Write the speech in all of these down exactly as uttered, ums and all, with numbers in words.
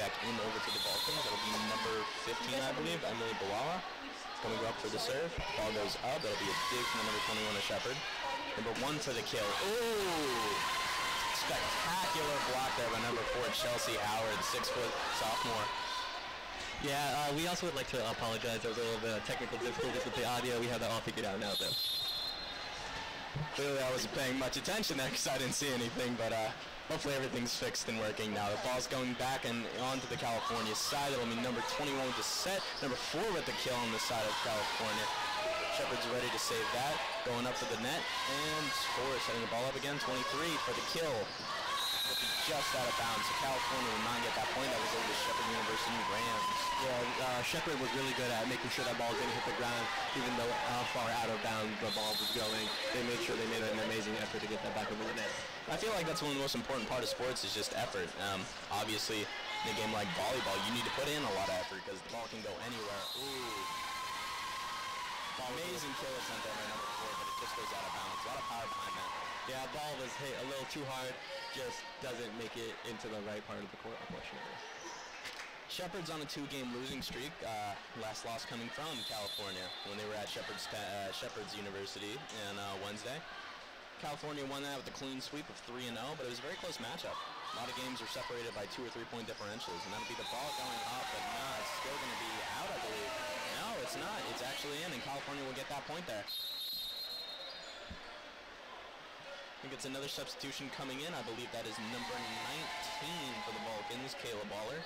back in over to the Vulcans. That'll be number fifteen, I believe, Emily Balala. Coming up for the serve. Ball goes up. That'll be a dig from the number twenty-one of Shepherd. Number one for the kill. Ooh! Spectacular block there by number four, Chelsea Howard, six-foot sophomore. Yeah, uh, we also would like to apologize. There was a little bit of technical difficulties with the audio. We have that all figured out now, though. Clearly I wasn't paying much attention there because I didn't see anything, but uh, hopefully everything's fixed and working now. The ball's going back and onto the California side. It'll be number twenty-one with the set, number four with the kill on the side of California. Shepherd's ready to save that, going up for the net, and four setting the ball up again, twenty-three for the kill. It'll be just out of bounds, so California will not get that point. That was over to Shepherd University Rams. Yeah, uh, Shepherd was really good at making sure that ball didn't hit the ground, even though how far out of bounds the ball was going. They made sure they made an amazing effort to get that back over the net. I feel like that's one of the most important part of sports is just effort. Um, obviously, in a game like volleyball, you need to put in a lot of effort because the ball can go anywhere. Ooh. Amazing kill attempt there by number four, but it just goes out of bounds. A lot of power behind that. Yeah, ball was hit a little too hard, just doesn't make it into the right part of the court, unfortunately. Shepherd's on a two-game losing streak. Uh, last loss coming from California when they were at Shepherd's, uh, Shepherd's University on uh, Wednesday. California won that with a clean sweep of three and oh, but it was a very close matchup. A lot of games are separated by two or three-point differentials, and that'll be the ball going up, but no, it's still going to be out, I believe. No, it's not. It's actually in, and California will get that point there. I think it's another substitution coming in. I believe that is number nineteen for the Vulcans, Kayla Baller.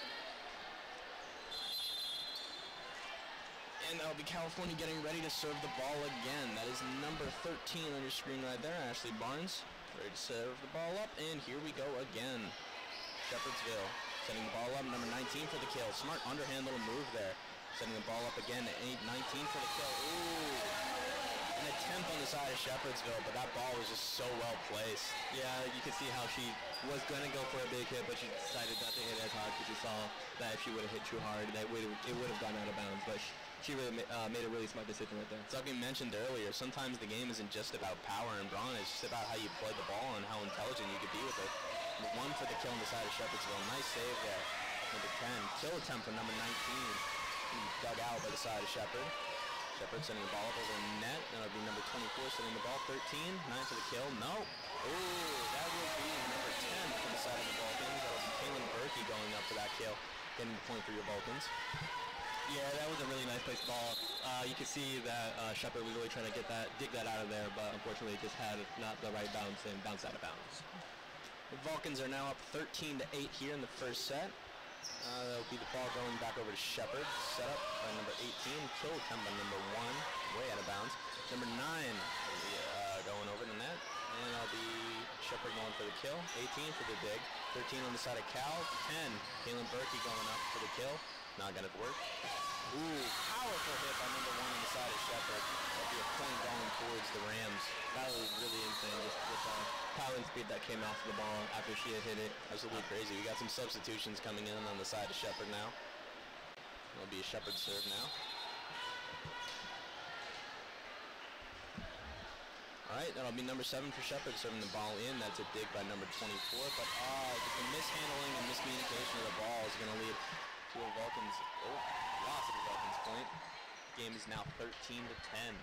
And that'll be California getting ready to serve the ball again. That is number thirteen on your screen right there, Ashley Barnes. Ready to serve the ball up, and here we go again. Shepherdsville setting the ball up, number nineteen for the kill. Smart underhand little move there. Setting the ball up again to eight nineteen for the kill. Ooh! An attempt on the side of Shepherdsville, but that ball was just so well placed. Yeah, you can see how she was going to go for a big hit, but she decided not to hit as hard because she saw that if she would have hit too hard, that would it would have gone out of bounds. But she, she really uh, made a really smart decision right there. As I mentioned earlier, sometimes the game isn't just about power and brawn, it's just about how you play the ball and how intelligent you could be with it. One for the kill on the side of Shepherdsville. Nice save there. Number ten. Kill attempt for number nineteen. Dug out by the side of Shepherd. Shepherd sending the ball up over the net. That'll be number twenty-four sending the ball. thirteen. nine for the kill. No. Ooh, that will be number ten from the side of the Vulcans. That'll be Kaylin Berkey going up for that kill. Getting the point for your Vulcans. Yeah, that was a really nice placed ball. Uh, you can see that uh, Shepherd was really trying to get that, dig that out of there, but unfortunately it just had not the right bounce and bounced out of bounds. The Vulcans are now up thirteen to eight here in the first set. Uh, that'll be the ball going back over to Shepherd. Set up by number eighteen. Kill attempt by number one. Way out of bounds. Number nine uh, going over the net. And that'll be Shepherd going for the kill. eighteen for the dig. thirteen on the side of Cal. ten. Kaylin Berkey going up for the kill. Not going to work. Ooh, powerful hit by number one on the side of Shepherd. That'll be a point going towards the Rams. That was really insane, just with the power and speed that came off the ball after she had hit it. Absolutely crazy. We got some substitutions coming in on the side of Shepherd now. It'll be a Shepherd serve now. All right, that'll be number seven for Shepherd serving the ball in. That's a dig by number twenty-four, but uh, the mishandling and miscommunication of the ball is going to lead to a Vulcans, oh, loss of a Vulcans point. The game is now thirteen to ten.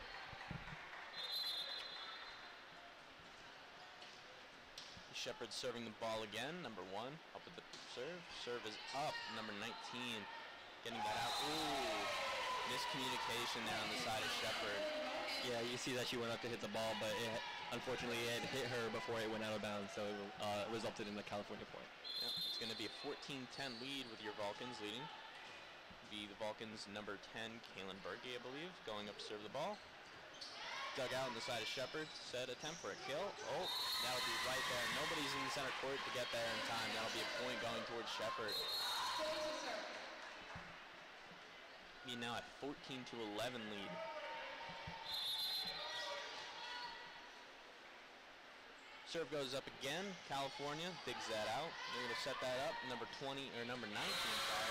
Shepherd serving the ball again, number one, up with the serve. Serve is up, number nineteen, getting that out. Ooh, miscommunication there on the side of Shepherd. Yeah, you see that she went up to hit the ball, but it, unfortunately it hit her before it went out of bounds, so it uh, resulted in the California point. Yep, it's going to be a fourteen ten lead with your Vulcans leading. Be the Vulcans number ten, Kaylin Berkey, I believe, going up to serve the ball. Dug out on the side of Shepherd, set attempt for a kill. Oh, that'll be right there. Nobody's in the center court to get there in time. That'll be a point going towards Shepherd. Be now at fourteen to eleven lead. Serve goes up again. California digs that out. They're going to set that up. Number twenty or number nineteen. Sorry.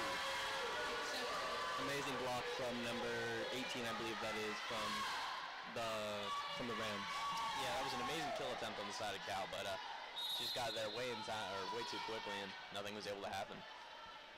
Ooh. Amazing block from number eighteen, I believe that is, from the from the Rams. Yeah, that was an amazing kill attempt on the side of Cal, but uh, she just got there way in time, or way too quickly, and nothing was able to happen.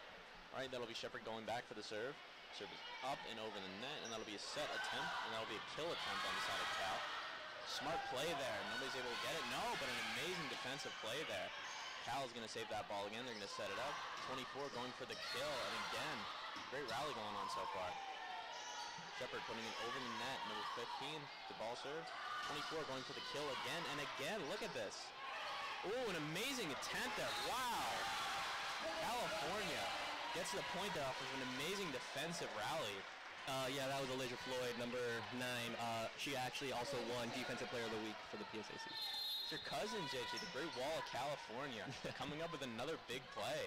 All right, that'll be Shepard going back for the serve. Serve is up and over the net, and that'll be a set attempt, and that'll be a kill attempt on the side of Cal. Smart play there. Nobody's able to get it. No, but an amazing defensive play there. Cal's going to save that ball again. They're going to set it up. twenty-four going for the kill, and again, great rally going on so far. Shepard putting it over the net. Number fifteen, the ball serve. twenty-four going for the kill again, and again, look at this. Ooh, an amazing attempt there. Wow. California gets to the point there off of an amazing defensive rally. Uh, yeah, that was Elijah Floyd, number nine. Uh, she actually also won Defensive Player of the Week for the P S A C. It's your cousin, J J, the Great Wall of California, coming up with another big play.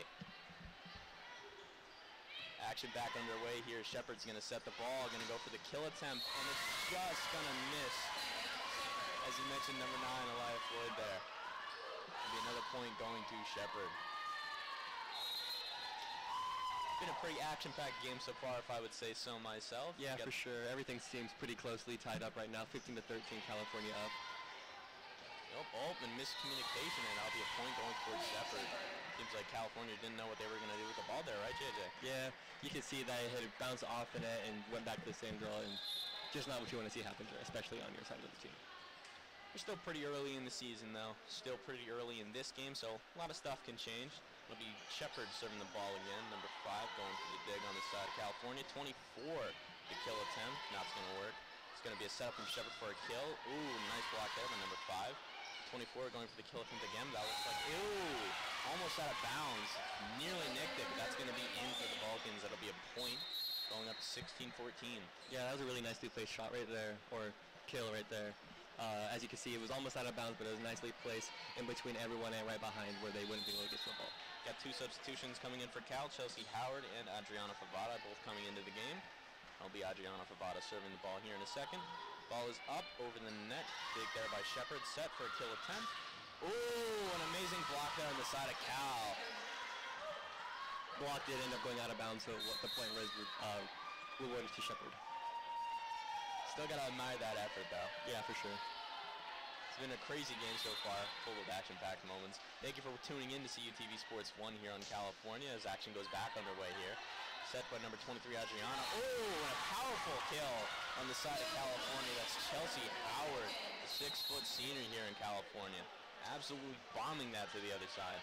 Action back underway here. Shepard's going to set the ball, going to go for the kill attempt, and it's just going to miss. As you mentioned, number nine, Elijah Floyd there. It'll be another point going to Shepard. Been a pretty action-packed game so far, if I would say so myself. Yeah, for sure. Everything seems pretty closely tied up right now. fifteen to thirteen, California up. Nope, oh, and miscommunication, and that'll be a point going towards Shepard. Seems like California didn't know what they were going to do with the ball there, right, J J? Yeah, you can see that it had bounced off the net and went back to the same girl, and just not what you want to see happen, especially on your side of the team. We're still pretty early in the season, though. Still pretty early in this game, so a lot of stuff can change. It'll be Shepard serving the ball again. Number five going for the dig on the side of California. twenty-four, the kill attempt. Not going to work. It's going to be a setup from Shepard for a kill. Ooh, nice block there by number five. twenty-four going for the kill attempt again. That looks like, ew, almost out of bounds. Nearly nicked it, but that's going to be in for the Vulcans. That'll be a point going up to sixteen fourteen. Yeah, that was a really nicely placed shot right there, or kill right there. Uh, as you can see, it was almost out of bounds, but it was nicely placed in between everyone and right behind where they wouldn't be able to get to the ball. Got two substitutions coming in for Cal, Chelsea Howard and Adriana Favada, both coming into the game. It'll be Adriana Favada serving the ball here in a second. Ball is up over the net. Dig there by Shepard, set for a kill attempt. Ooh, an amazing block there on the side of Cal. Block did end up going out of bounds, so what the point was uh, rewarded to Shepard. Still got to admire that effort, though. Yeah, for sure. It's been a crazy game so far, full of action-packed moments. Thank you for tuning in to C U T V Sports one here on California as action goes back underway here. Set by number twenty-three, Adriana. Oh, and a powerful kill on the side of California. That's Chelsea Howard, the six-foot senior here in California. Absolutely bombing that to the other side.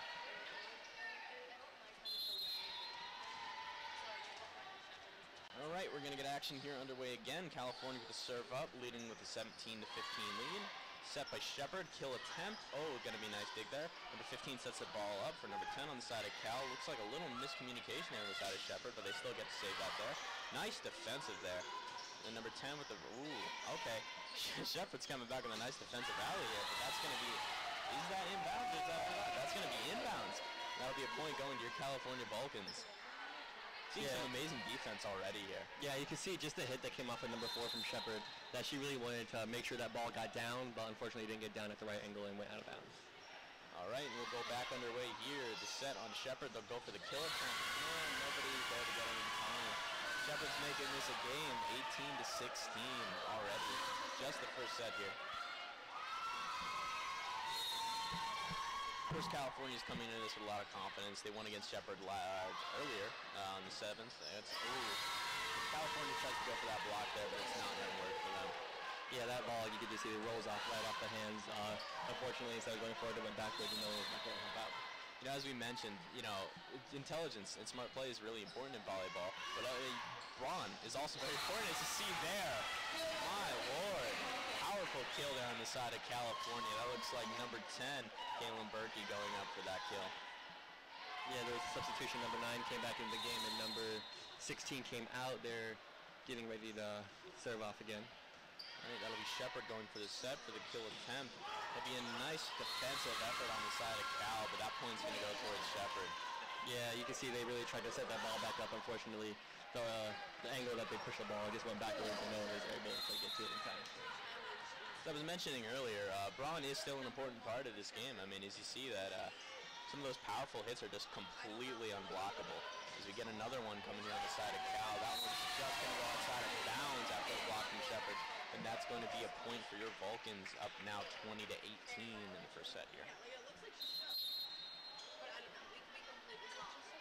All right, we're going to get action here underway again. California with the serve up, leading with a seventeen to fifteen lead. Set by Shepard, kill attempt. Oh, going to be a nice dig there. Number fifteen sets the ball up for number ten on the side of Cal. Looks like a little miscommunication there on the side of Shepard, but they still get to save that there. Nice defensive there. And number ten with the, ooh, okay. Shepard's coming back with a nice defensive rally here, but that's going to be, is that inbounds? Is that, that's going to be inbounds. That'll be a point going to your California Vulcans. Seeing yeah. some amazing defense already here. Yeah, you can see just the hit that came off of number four from Shepard, that she really wanted to make sure that ball got down, but unfortunately didn't get down at the right angle and went out of bounds. All right, and we'll go back underway here. The set on Shepard, they'll go for the kill attempt. Man, nobody's there to get any time. Shepard's making this a game, eighteen to sixteen already. Just the first set here. Of course, California's coming into this with a lot of confidence. They won against Shepard uh, earlier uh, on the seventh. It's, ooh. California tries to go for that block there, but it's not going to work for them. Yeah, that ball, you get to see it rolls off right off the hands. Uh, unfortunately, instead of going forward, it went backwards, and no one was not going to help out. You know, as we mentioned, you know, intelligence and smart play is really important in volleyball, but uh, brawn is also very important, as you see there. My Lord. Powerful kill there on the side of California. That looks like number ten, Kaylin Berkey, going up for that kill. Yeah, there was a substitution. Number nine came back into the game, and number sixteen came out. They're getting ready to serve off again. All right, that'll be Shepard going for the set for the kill attempt. That'll be a nice defensive effort on the side of Cal, but that point's going to go towards Shepard. Yeah, you can see they really tried to set that ball back up. Unfortunately, the, uh, the angle that they pushed the ball just went backwards, and no one was able to get to it in time. As I was mentioning earlier, uh, brawn is still an important part of this game. I mean, as you see that uh, some of those powerful hits are just completely unblockable. As we get another one coming here on the side of Cal, that one's just going to go outside of bounds after the block from Shepard, and that's going to be a point for your Vulcans, up now twenty to eighteen in the first set here.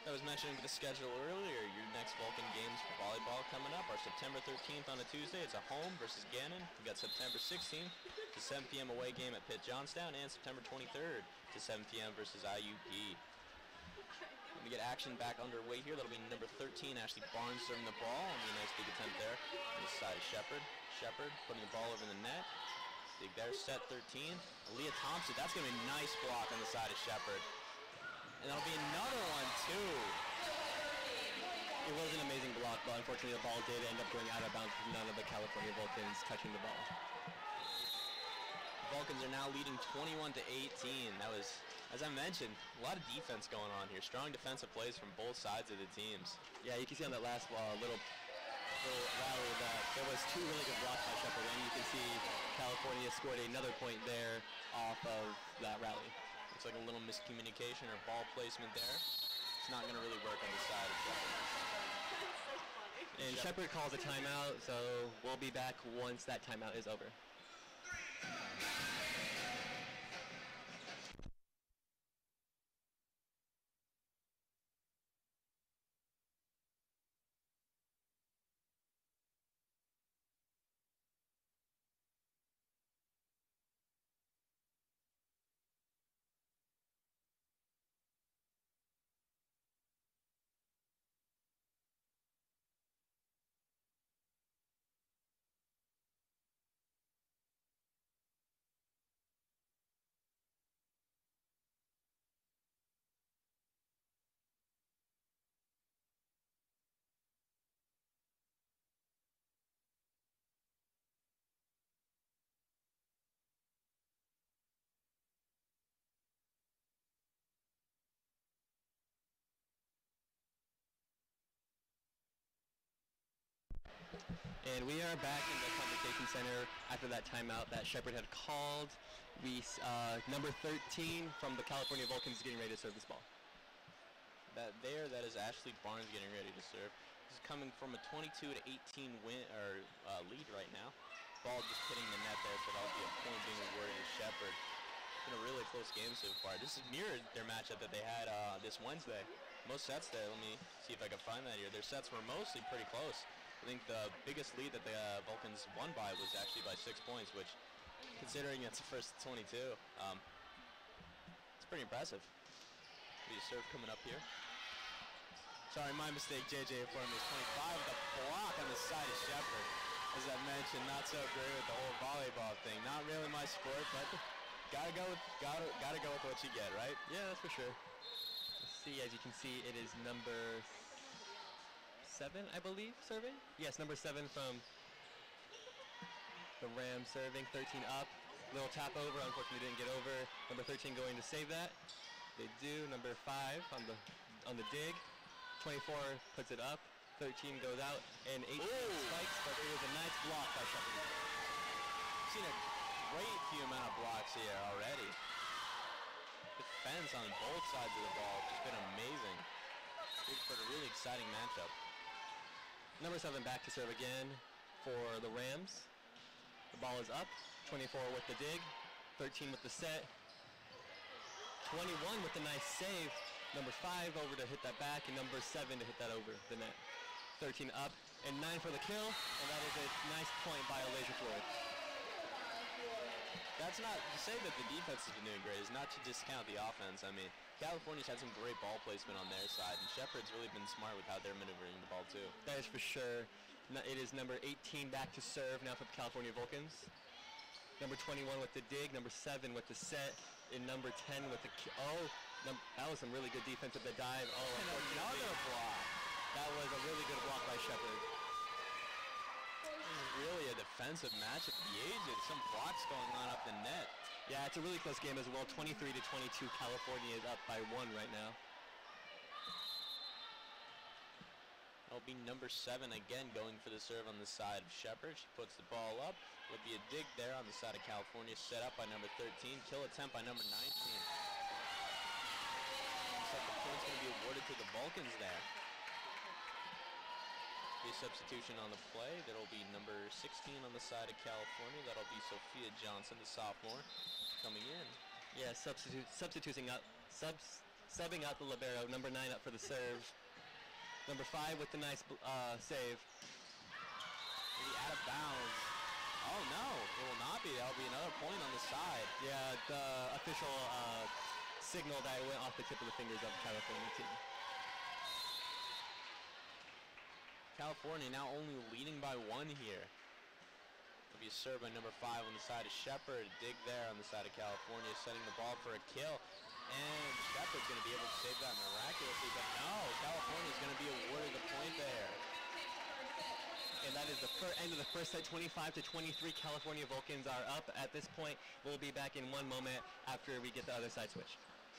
I was mentioning the schedule earlier. Your next Vulcan games for volleyball coming up are September thirteenth on a Tuesday. It's a home versus Gannon. We got September sixteenth to seven p m away game at Pitt Johnstown, and September twenty-third to seven p m versus I U P. We get action back underway here. That'll be number thirteen, Ashley Barnes serving the ball. That'll be a nice big attempt there. On the side of Shepard. Shepard putting the ball over the net. Big there, set thirteen. Aaliyah Thompson, that's going to be a nice block on the side of Shepard. And that'll be another one, too. It was an amazing block, but unfortunately the ball did end up going out of bounds with none of the California Vulcans touching the ball. The Vulcans are now leading twenty-one to eighteen. That was, as I mentioned, a lot of defense going on here. Strong defensive plays from both sides of the teams. Yeah, you can see on that last ball, a little, little rally that there was two really good blocks by Shepard, and you can see California scored another point there off of that rally. Looks like a little miscommunication or ball placement there. It's not going to really work on the side of Shepard. And Shepard calls a timeout, so we'll be back once that timeout is over. And we are back in the Convocation Center after that timeout that Shepard had called. We, uh, number thirteen from the California Vulcans getting ready to serve this ball. That there, that is Ashley Barnes getting ready to serve. This is coming from a twenty-two to eighteen win or uh, lead right now. Ball just hitting the net there, so that'll be a point being awarded to Shepard. It's been a really close game so far. This is mirrored their matchup that they had uh, this Wednesday. Most sets there. Let me see if I can find that here. Their sets were mostly pretty close. I think the biggest lead that the uh, Vulcans won by was actually by six points, which, considering it's the first twenty-two, um, it's pretty impressive. We a serve coming up here. Sorry, my mistake. J J for me is twenty-five with a block on the side of Shepard. As I mentioned, not so great with the whole volleyball thing. Not really my sport, but gotta go with gotta gotta go with what you get, right? Yeah, that's for sure. Let's see, as you can see, it is number seven, I believe, serving. Yes, number seven from the Rams serving. thirteen up. Little tap over. Unfortunately, didn't get over. Number thirteen going to save that. They do. Number five on the on the dig. twenty-four puts it up. thirteen goes out, and eighteen Ooh. spikes, but it was a nice block by Shepard. I've seen a great few amount of blocks here already. Defense on both sides of the ball, just been amazing. Big for a really exciting matchup. Number seven back to serve again for the Rams. The ball is up. twenty-four with the dig. thirteen with the set. twenty-one with the nice save. Number five over to hit that back, and number seven to hit that over the net. thirteen up, and nine for the kill, and that is a nice point by Alasia Floyd. That's not, to say that the defense has been doing great is not to discount the offense. I mean, California's had some great ball placement on their side, and Shepard's really been smart with how they're maneuvering the ball, too. That is for sure. It is number eighteen back to serve now for the California Vulcans. Number twenty-one with the dig, number seven with the set, and number ten with the ki- oh, num that was some really good defense with the dive. Oh, and another block. That was a really good block by Shepard. This is really a defensive match at the ages. Some blocks going on up the net. Yeah, it's a really close game as well. twenty-three to twenty-two. California is up by one right now. That'll be number seven again going for the serve on the side of Shepard. She puts the ball up. It'll be a dig there on the side of California, set up by number thirteen. Kill attempt by number nineteen. Looks like the point's going to be awarded to the Vulcans there. Be a substitution on the play. That'll be number sixteen on the side of California. That'll be Sophia Johnson, the sophomore, coming in. Yeah, substitute, substituting up, subs, subbing out the libero, number nine up for the serve. Number five with the nice uh, save. Maybe out of bounds. Oh no, it will not be. That'll be another point on the side. Yeah, the official uh, signal that it went off the tip of the fingers of the California team. California now only leading by one here. It'll be a serve by number five on the side of Shepherd. Dig there on the side of California, setting the ball for a kill. And Shepherd's going to be able to save that miraculously, but no, California's going to be awarded the point there. And that is the fir- end of the first set, twenty-five to twenty-three. California Vulcans are up at this point. We'll be back in one moment after we get the other side switch.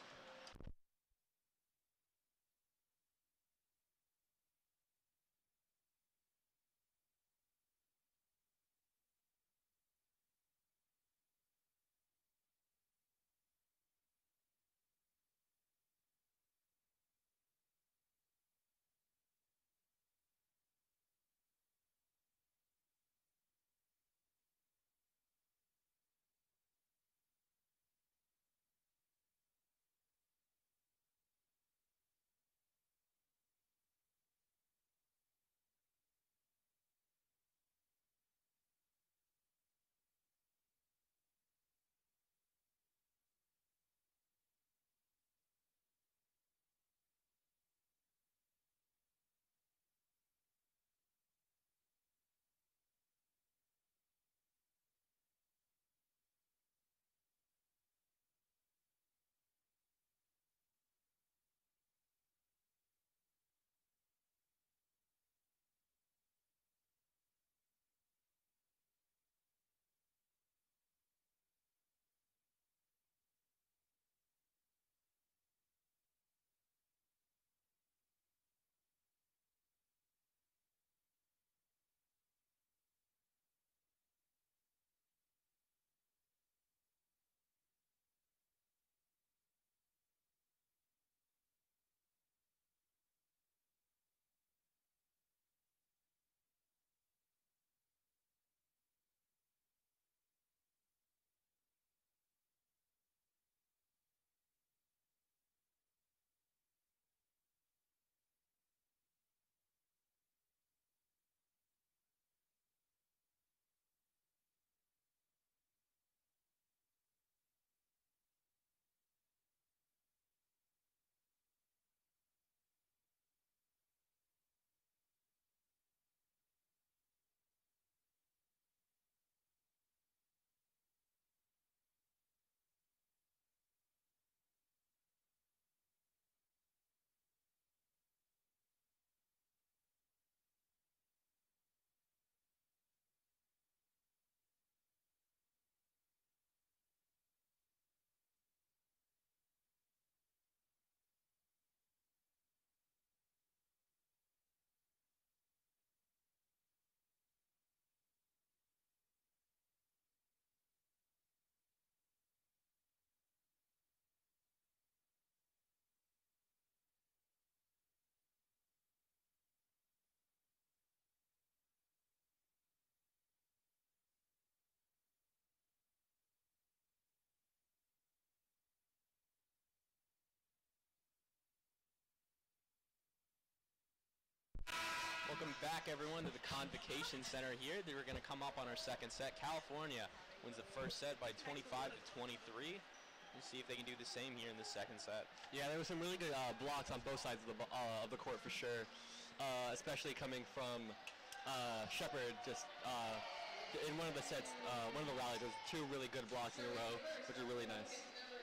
Welcome back, everyone, to the Convocation Center here. They were going to come up on our second set. California wins the first set by twenty-five to twenty-three. We'll see if they can do the same here in the second set. Yeah, there were some really good uh, blocks on both sides of the uh, of the court for sure, uh, especially coming from uh, Shepherd. Just uh, in one of the sets, uh, one of the rallies, there was two really good blocks in a row, which are really nice.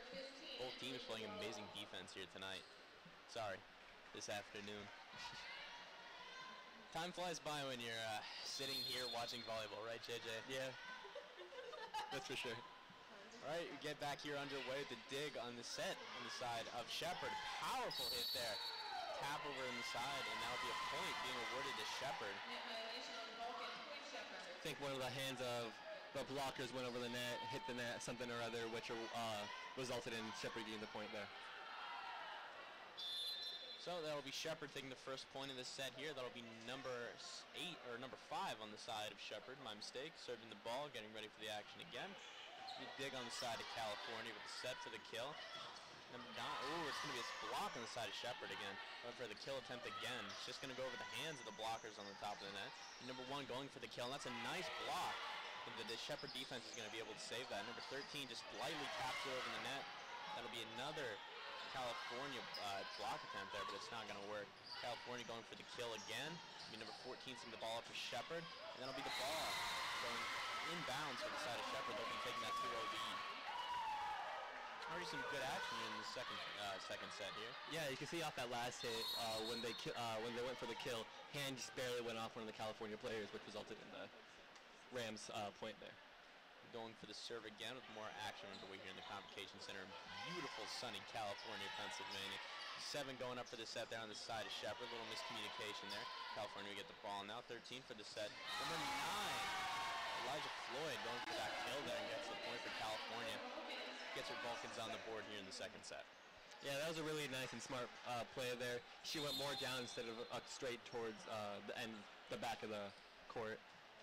Both teams playing amazing defense here tonight. Sorry, this afternoon. Time flies by when you're uh, sitting here watching volleyball, right, J J? Yeah, that's for sure. All right, we get back here underway with the dig on the set on the side of Shepherd. Powerful hit there. Tap over in the side, and that'll be a point being awarded to Shepherd. I think one of the hands of the blockers went over the net, hit the net, something or other, which uh, resulted in Shepherd getting the point there. So that'll be Shepherd taking the first point of the set here. That'll be number eight or number five on the side of Shepherd. My mistake. Serving the ball, getting ready for the action again. You dig on the side of California with the set to the kill. Number nine. Ooh, it's going to be a block on the side of Shepherd again. Going for the kill attempt again. It's just going to go over the hands of the blockers on the top of the net. And number one going for the kill, and that's a nice block. And the, the Shepherd defense is going to be able to save that. Number thirteen just lightly taps it over the net. That'll be another California uh, block attempt there, but it's not going to work. California going for the kill again. I mean, number fourteen sending the ball up for Shepherd, and that'll be the ball going inbounds from the side of Shepherd. They'll be taking that two oh lead. Already some good action in the second uh, second set here. Yeah, you can see off that last hit uh, when they ki- uh, when they went for the kill, hand just barely went off one of the California players, which resulted in the Rams uh, point there. Going for the serve again with more action underway here in the Convocation Center. Beautiful sunny California, Pennsylvania. Seven going up for the set there on the side of Shepherd. Little miscommunication there. California will get the ball now. thirteen for the set. Number nine, Elijah Floyd going for that kill there and gets the point for California. Gets her Vulcans on the board here in the second set. Yeah, that was a really nice and smart uh, play there. She went more down instead of uh, straight towards uh, the end, the back of the court.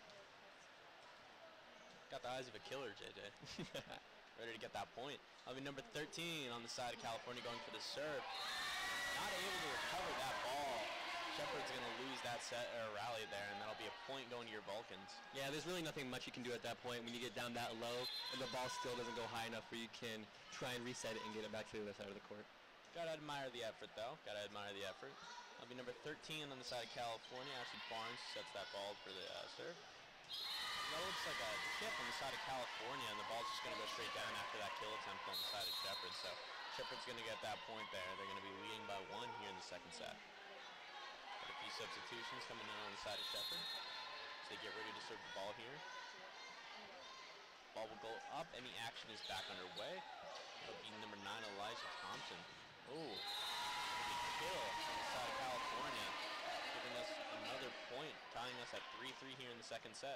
Got the eyes of a killer, J J. Ready to get that point. I'll be number thirteen on the side of California going for the serve. Not able to recover that ball. Shepherd's going to lose that set or rally there, and that'll be a point going to your Vulcans. Yeah, there's really nothing much you can do at that point when you get down that low and the ball still doesn't go high enough where you can try and reset it and get it back to the other side of the court. Gotta admire the effort, though. Gotta admire the effort. That'll be number thirteen on the side of California. Ashley Barnes sets that ball for the uh, serve. That looks like a chip on the side of California, and the ball's just going to go straight down after that kill attempt on the side of Shepherd. So Shepherd's going to get that point there. They're going to be leading by one here in the second set. Got a few substitutions coming in on the side of Shepherd. So they get ready to serve the ball here. Ball will go up, and the action is back underway. That'll be number nine, Elijah Thompson. Oh, kill on the side of California, giving us another point, tying us at three three here in the second set.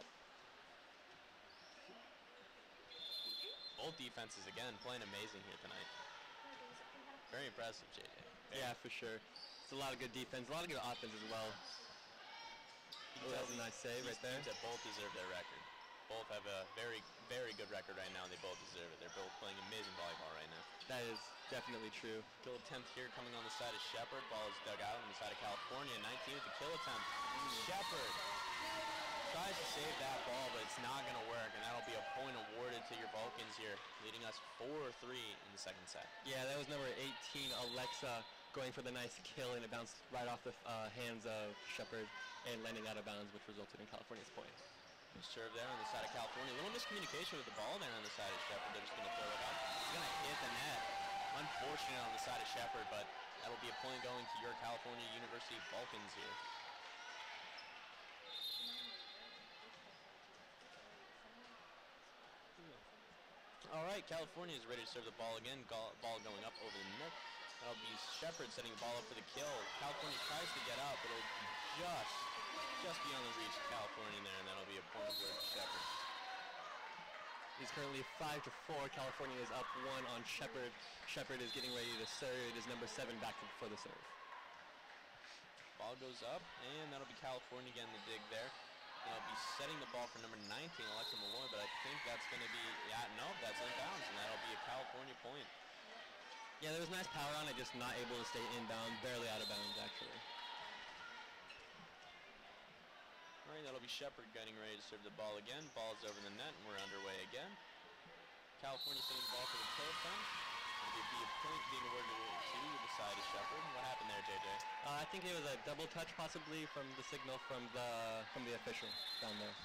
Both defenses, again, playing amazing here tonight. Very impressive, J J. Very Yeah, for sure. It's a lot of good defense, a lot of good offense as well. Oh, that was a nice save right there. These teams that both deserve their record. Both have a very, very good record right now, and they both deserve it. They're both playing amazing volleyball right now. That is definitely true. Kill attempt here coming on the side of Shepherd. Ball is dug out on the side of California. nineteen with the kill attempt. Mm. Shepherd tries to save that ball, but it's not going to work, and that'll be a point awarded to your Vulcans here, leading us four three in the second set. Yeah, that was number eighteen, Alexa, going for the nice kill, and it bounced right off the uh, hands of Shepherd and landing out of bounds, which resulted in California's point. Serve there on the side of California. A little miscommunication with the ball there on the side of Shepherd. They're just going to throw it up. It's going to hit the net. Unfortunate on the side of Shepherd, but that'll be a point going to your California University Vulcans here. All right, California is ready to serve the ball again. Ball going up over the net. That'll be Shepherd setting the ball up for the kill. California tries to get up, but it'll be just, just beyond the reach of California there, and that'll be a point of word to Shepherd. It's currently five to four. California is up one on Shepherd. Shepherd is getting ready to serve. It is number seven back for the serve. Ball goes up, and that'll be California getting the dig there. They'll be setting the ball for number nineteen, Alexa Malloy, but I think that's going to be, yeah, no, that's inbounds, and that'll be a California point. Yeah, there was nice power on it, just not able to stay inbound, barely out of bounds, actually. All right, that'll be Shepherd getting ready to serve the ball again. Ball's over the net, and we're underway again. California setting the ball for the kill attempt. It'll be a point being awarded to the side of Shepherd. What happened there, J J? Uh, I think it was a double touch, possibly, from the signal from the from the official down there.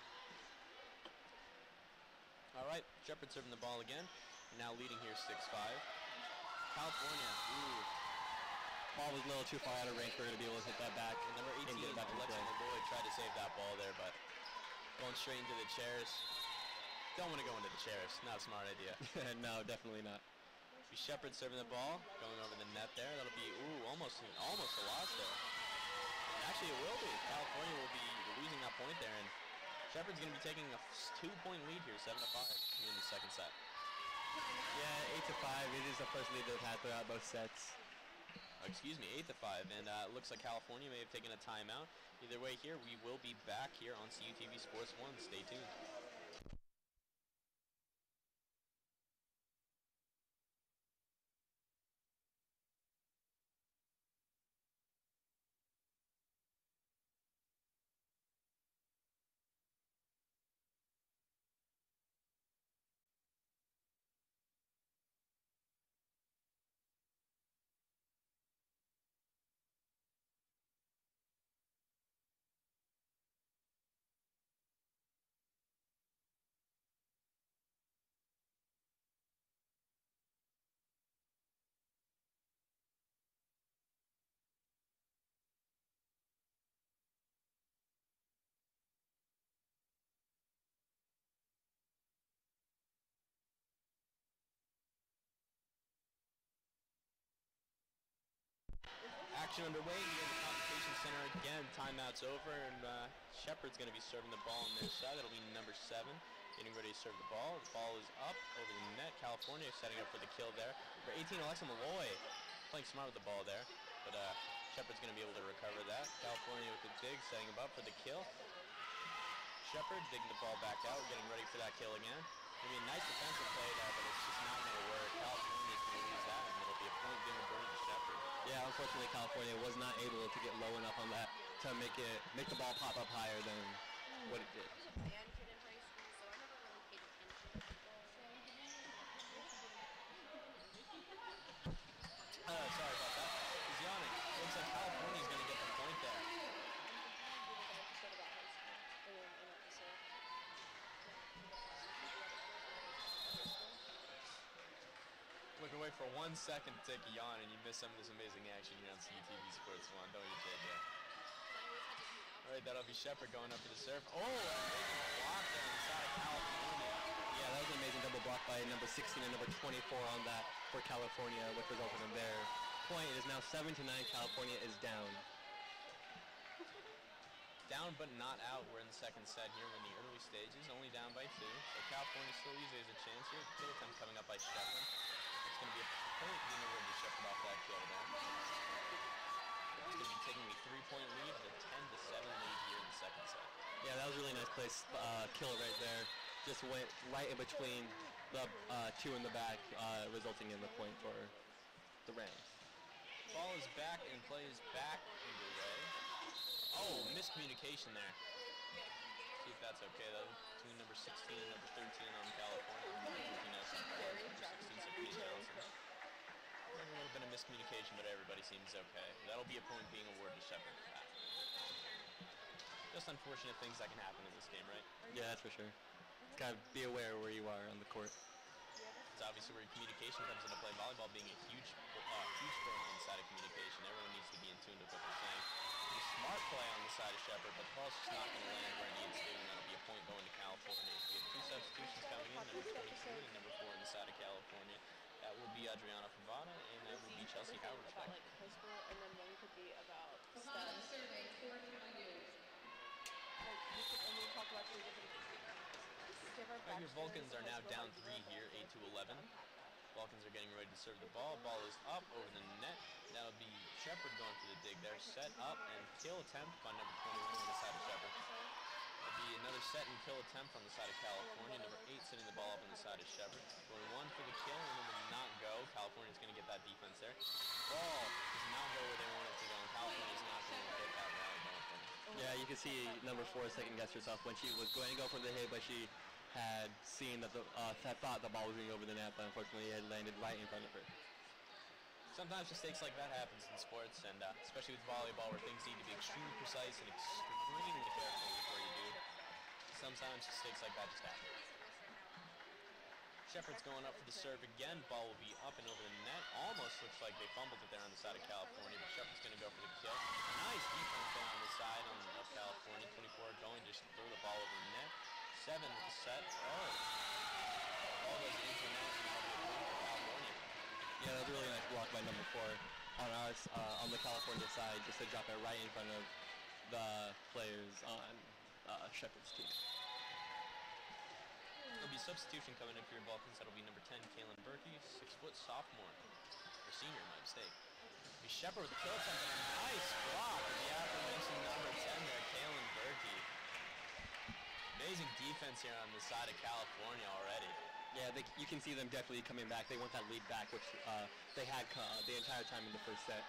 All right, Shepherd serving the ball again. Now leading here six five. California, ooh. Ball was a little too far out of range for her to be able to hit that back. And number eighteen, Alexa Malloy tried to save that ball there, but going straight into the chairs. Don't want to go into the chairs. Not a smart idea. No, definitely not. Be Shepherd serving the ball, going over the net there. That'll be, ooh, almost, almost a loss there. And actually, it will be. California will be losing that point there, and Shepherd's going to be taking a two-point lead here, seven to five in the second set. Yeah, eight to five. It is the first lead they've had throughout both sets. Excuse me, eight to five, and uh, it looks like California may have taken a timeout. Either way, here we will be back here on C U T V Sports One. Stay tuned. action underway here in the Convocation Center again. Timeout's over, and uh, Shepherd's going to be serving the ball on their side. That'll be number seven, getting ready to serve the ball. The ball is up over the net. California setting up for the kill there. For eighteen, Alexa Malloy playing smart with the ball there, but uh, Shepherd's going to be able to recover that. California with the dig, setting him up for the kill. Shepherd digging the ball back out, getting ready for that kill again. Going to be a nice defensive play there, but it's just not going to work. California's going to lose that, and it'll be a point being awarded to Shepherd. Yeah, unfortunately, California was not able to get low enough on that to make it make the ball pop up higher than what it did. Uh, sorry about that. He's yawning. Looks like California's going to get the point there. Look away for one second to take a yawn, and you miss some of this amazing action here on C T V Sports one, don't you, J J? All right, that'll be Shepherd going up for the serve. Oh, amazing block there on the side of California. Yeah, that was an amazing double block by number sixteen and number twenty-four on that for California, which resulted in their point. It is now seven to nine. California is down. Down but not out. We're in the second set here. We're in the early stages, only down by two. So California still usually has a chance here. Kill attempt coming up by Shepherd. It's going to be a point being awarded to Shepherd off that kill there. It's going to be taking a three-point lead, a ten to seven lead here in the second set. Yeah, that was a really nice place. Uh, kill right there. Just went right in between the uh, two in the back, uh, resulting in the point for the Rams. Ball is back and play is back underway. Oh, miscommunication there. See if that's okay though. Between number sixteen and number thirteen on California. Number thirteen has some power. Number sixteen is Pete Johnson. A little bit of miscommunication, but everybody seems okay. That'll be a point being awarded to Shepherd for that. Just unfortunate things that can happen in this game, right? Yeah, that's for sure. Gotta be aware where you are on the court. It's obviously where communication comes into play. Volleyball being a huge, uh, huge sport inside of communication. Everyone needs to be in tune with what they're saying. A smart play on the side of Shepherd, but the ball's just not going to land where it needs to, and that'll be a point going to California. We have two substitutions coming in, number twenty-two and number four on the side of California. That will be Adriana Pavada, and that will be Chelsea Howard. About like high school, and then one could be about STEM. Like we could only talk about three different. Right here, Vulcans are now down three here, eight to eleven. Vulcans are getting ready to serve the ball. Ball is up over the net. That'll be Shepherd going for the dig there. Set up and kill attempt by number twenty-one on the side of Shepherd. That'll be another set and kill attempt on the side of California. Number eight setting the ball up on the side of Shepherd. Going one for the kill and then will not go. California's going to get that defense there. Ball does not go where they want it to go, and California's not going to get that rally going for them. Yeah, you can see number four second guess herself when she was going to go for the hit, but she had seen that the uh, had thought the ball was going over the net, but unfortunately it landed right in front of her. Sometimes mistakes like that happens in sports, and uh, especially with volleyball, where things need to be extremely precise and extremely careful before you do. Sometimes mistakes like that just happen. Shepherd's going up for the serve again. Ball will be up and over the net. Almost looks like they fumbled it there on the side of California, but Shepherd's going to go for the kill. Nice defense there on the side on, of California. twenty-four going just throw the ball over the net. Seven with the set. Oh. Ball goes into the net and now be a point for California. Yeah, that was a really nice block by number four on ours, uh, on the California side, just to drop it right in front of the players on uh, Shepherd's team. There'll be a substitution coming in for your Vulcans. That'll be number ten, Kaylin Berkey, six foot sophomore, or senior, my mistake. It'll be Shepherd with the kill attempt and a nice block of the aforementioned number ten there, Kaylin Berkey. Amazing defense here on the side of California already. Yeah, they, you can see them definitely coming back. They want that lead back, which uh, they had uh, the entire time in the first set.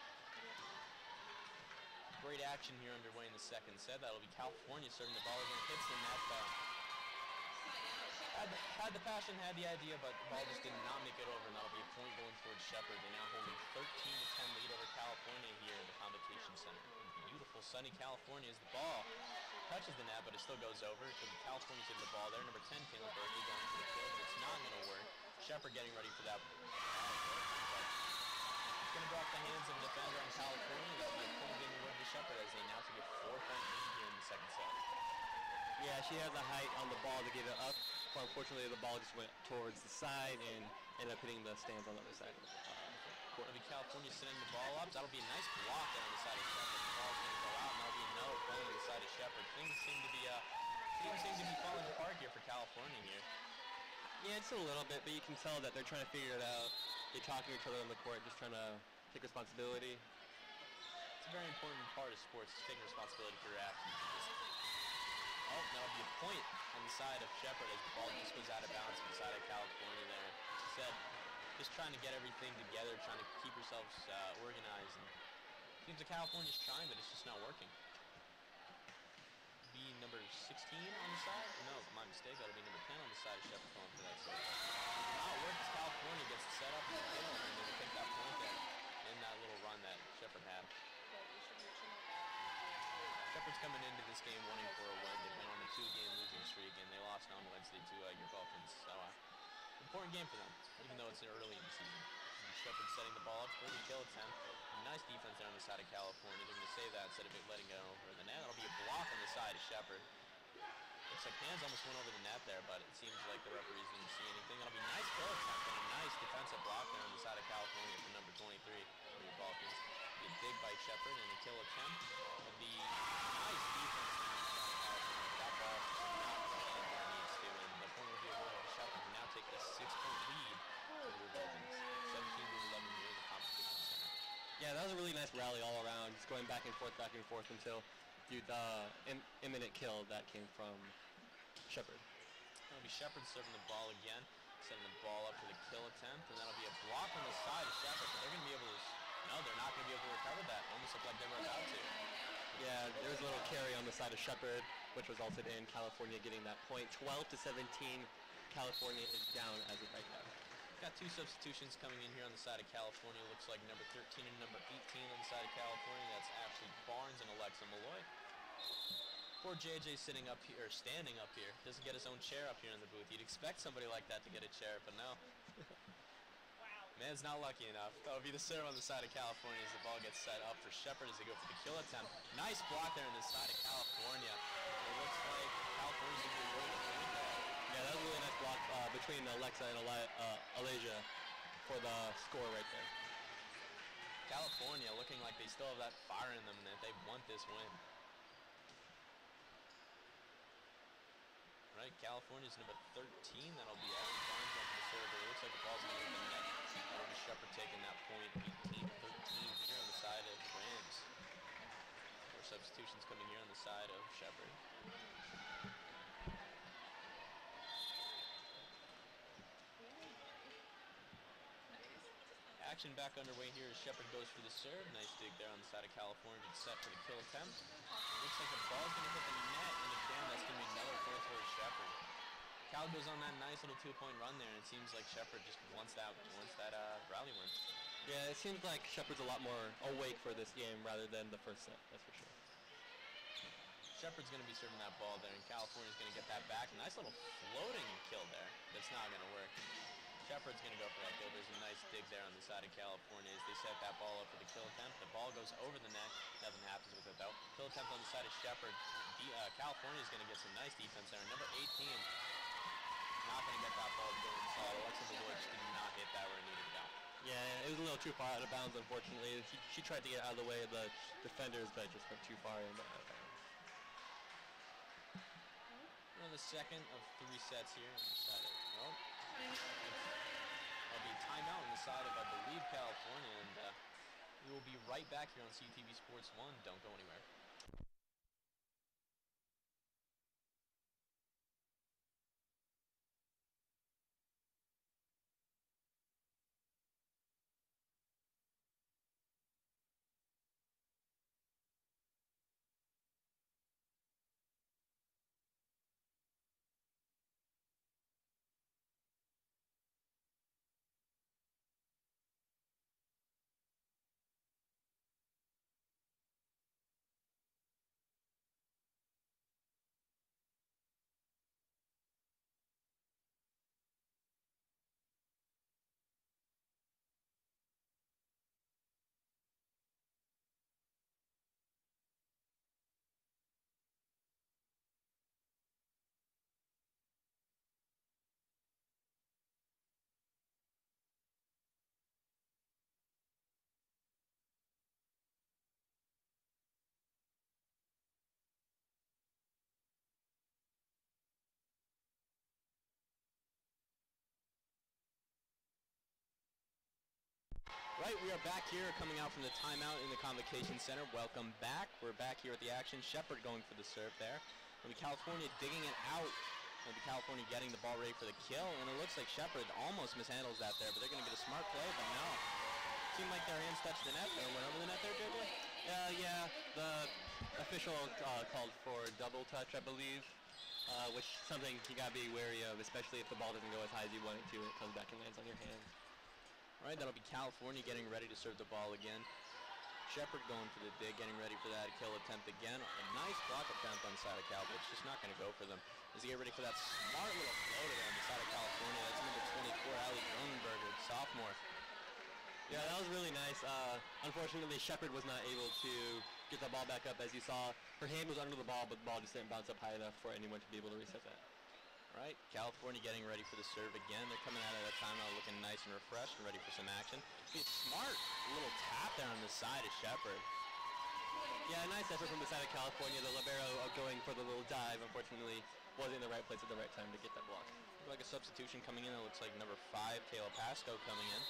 Great action here underway in the second set. That'll be California serving the ball again. Hits the net though. Had, had the passion, had the idea, but the ball just did not make it over, and that'll be a point going towards Shepherd. They now hold a thirteen to ten lead over California here in the Convocation Center. In beautiful sunny California as the ball touches the net, but it still goes over. So the California's getting the ball there. Number ten, Kaylin Berkey going for the kill, but it's not going to work. Shepherd getting ready for that. It's going to go off the hands of the defender on California. It's going to be a point being awarded to Shepherd as they now take a four-point lead here in the second set. Yeah, she had the height on the ball to get it up, but unfortunately the ball just went towards the side and ended up hitting the stands on the other side. Uh, It'll be California sending the ball up. That'll be a nice block there on the side of Shepherd. The ball's going to go out, and that'll be another point on the side of Shepherd. Things seem to be uh, things seem to be falling apart here for California here. Yeah, it's a little bit, but you can tell that they're trying to figure it out. They're talking to each other on the court, just trying to take responsibility. It's a very important part of sports, taking responsibility for your actions. Oh, that'll be a point on the side of Shepherd as the ball just goes out of bounds on the side of California there. As I said, just trying to get everything together, trying to keep yourselves uh, organized. And seems like California's trying, but it's just not working. Be number sixteen on the side? No, my mistake. That'll be number ten on the side of Shepherd going for that serve. Now it works. California gets it set up in the middle, and they will take that point there in that little run that Shepherd had. Shepherd's coming into this game wanting for a win. They've been on a two-game losing streak, and they lost on Wednesday to uh, your Vulcans. So, uh, important game for them, even though it's early in the season. And Shepherd setting the ball up for the kill attempt. Nice defense there on the side of California. They're going to save that instead of it letting go over the net. That'll be a block on the side of Shepherd. Looks like hands almost went over the net there, but it seems like the referees didn't see anything. That'll be a nice kill attempt and a nice defensive block there on the side of California for number twenty-three for your Vulcans. Be a dig by Shepherd and a kill attempt. It'll be nice defense there on the side of California. That ball just not running where it needs to, and the point will be awarded to Shepherd, who now take a six-point lead over your Vulcans. seventeen to eleven here in the competition center. Yeah, that was a really nice rally all around, just going back and forth, back and forth until the uh, im- imminent kill that came from Shepherd. That'll be Shepherd serving the ball again, setting the ball up for the kill attempt, and that'll be a block on the side of Shepherd, but they're going to be able to, no, they're not going to be able to recover that. Almost looked like they were about to. Yeah, there was a little carry on the side of Shepherd, which resulted in California getting that point. twelve to seventeen, California is down as of right now. Got two substitutions coming in here on the side of California. Looks like number thirteen and number eighteen on the side of California. That's Ashley Barnes and Alexa Malloy. Poor J J sitting up here, or standing up here. Doesn't get his own chair up here in the booth. You'd expect somebody like that to get a chair, but no. Man's not lucky enough. That'll be the serve on the side of California as the ball gets set up for Shepherd as they go for the kill attempt. Nice block there on the side of California. It looks like California's going to be awarded the point there. Yeah, that was a really nice block uh, between Alexa and Eli- uh, Alasia for the score right there. California looking like they still have that fire in them and that they want this win. Right, California's number thirteen. That'll be Ashley Barnes on the serve. It looks like the ball's going to hit the net. That'll be Shepherd taking that point. eighteen thirteen here on the side of the Rams. Four substitutions coming here on the side of Shepherd. Action back underway here as Shepherd goes for the serve. Nice dig there on the side of California to set for the kill attempt. Looks like the ball's going to hit the net, and again, that's going to be another point towards Shepherd. Cal goes on that nice little two-point run there, and it seems like Shepherd just wants that wants that uh, rally win. Yeah, it seems like Shepherd's a lot more awake for this game rather than the first set, that's for sure. Shepherd's going to be serving that ball there, and California's going to get that back. Nice little floating kill there. That's not going to work. Shepherd's going to go for that kill. There's a nice dig there on the side of California as they set that ball up for the kill attempt. The ball goes over the net. Nothing happens with it, though. Kill attempt on the side of Shepherd. De- uh, California's going to get some nice defense there. Number eighteen, not going to get that ball to go inside. Alexa Malloy just did not hit that where it needed to go. Yeah, it was a little too far out of bounds, unfortunately. She, she tried to get out of the way of the defenders, but just went too far in. Out of bounds. We're on the second of three sets here on the side of, well, there'll be a timeout on the side of, I believe, California, and uh, we will be right back here on C T V Sports one. Don't go anywhere. right, we are back here coming out from the timeout in the Convocation Center. Welcome back. We're back here at the action. Shepard going for the serve there. It'll be California digging it out. It'll be California getting the ball ready for the kill, and it looks like Shepard almost mishandles that there, but they're going to get a smart play, but no. Seemed like their hands touched the net there. Went over the net there, J J? Uh, yeah, the official uh, called for double touch, I believe, uh, which is something you got to be wary of, especially if the ball doesn't go as high as you want it to and it comes back and lands on your hand. All right, that'll be California getting ready to serve the ball again. Shepard going for the dig, getting ready for that kill attempt again. A nice block attempt on the side of Cal, but it's just not going to go for them. As they get ready for that smart little floater there on the side of California. That's number twenty-four, Ali Cronenberger, sophomore. Yeah, that was really nice. Uh, unfortunately, Shepard was not able to get the ball back up. As you saw, her hand was under the ball, but the ball just didn't bounce up high enough for anyone to be able to reset that. Right, California getting ready for the serve again. They're coming out of that timeout looking nice and refreshed and ready for some action. Be a smart little tap there on the side of Shepard. Yeah, nice effort from the side of California. The libero going for the little dive, unfortunately, wasn't in the right place at the right time to get that block. Like a substitution coming in. It looks like number five, Kayla Pasco, coming in.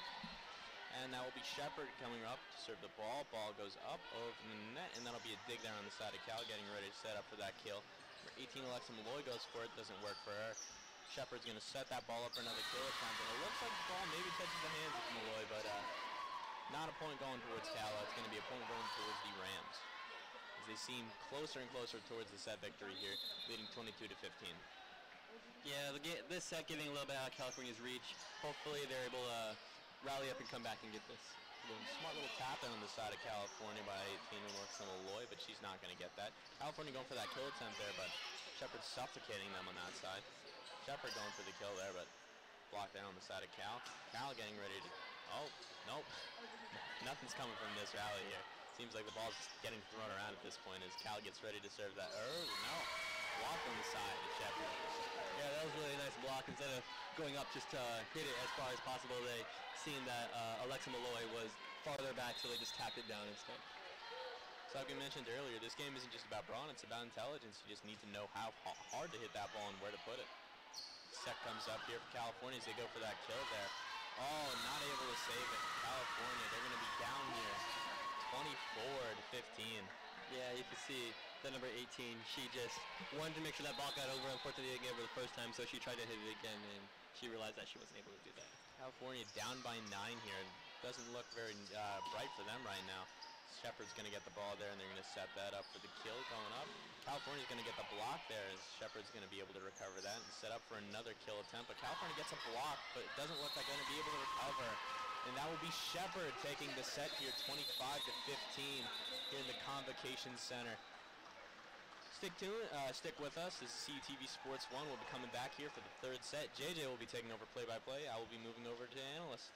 And that will be Shepard coming up to serve the ball. Ball goes up over the net, and that'll be a dig there on the side of Cal, getting ready to set up for that kill. Number eighteen, Alexa Malloy goes for it. Doesn't work for her. Shepard's going to set that ball up for another kill attempt. And it looks like the ball maybe touches the hands of Malloy, but uh, not a point going towards Cal. It's going to be a point going towards the Rams, as they seem closer and closer towards the set victory here, leading twenty-two to fifteen. Yeah, the ga- this set getting a little bit out of California's reach. Hopefully they're able to rally up and come back and get this. Smart little tap in on the side of California by eighteen, Alexa Malloy, but she's not going to get that. California going for that kill attempt there, but Shepard suffocating them on that side. Shepard going for the kill there, but blocked down on the side of Cal. Cal getting ready to... Oh, nope. Nothing's coming from this rally here. Seems like the ball's getting thrown around at this point as Cal gets ready to serve that. Oh, no. Blocked on the side of Shepard. Yeah, that was a really nice block. Instead of going up just to hit it as far as possible, they seen that uh, Alexa Malloy was farther back, so they just tapped it down instead. So like we mentioned earlier, this game isn't just about brawn, it's about intelligence. You just need to know how hard to hit that ball and where to put it. Set comes up here for California as they go for that kill there. Oh, not able to save it. California, they're going to be down here twenty-four to fifteen. Yeah, you can see the number eighteen, she just wanted to make sure that ball got over. Unfortunately, it didn't get over the first time, so she tried to hit it again, and she realized that she wasn't able to do that. California down by nine here. Doesn't look very uh, bright for them right now. Shepard's going to get the ball there, and they're going to set that up for the kill going up. California's going to get the block there, as Shepard's going to be able to recover that and set up for another kill attempt. But California gets a block, but it doesn't look like they're going to be able to recover. And that will be Shepard taking the set here, twenty-five to fifteen, here in the Convocation Center. Stick to it, uh, stick with us. This is C U T V Sports one. We'll be coming back here for the third set. J J will be taking over play-by-play. I will be moving over to analyst.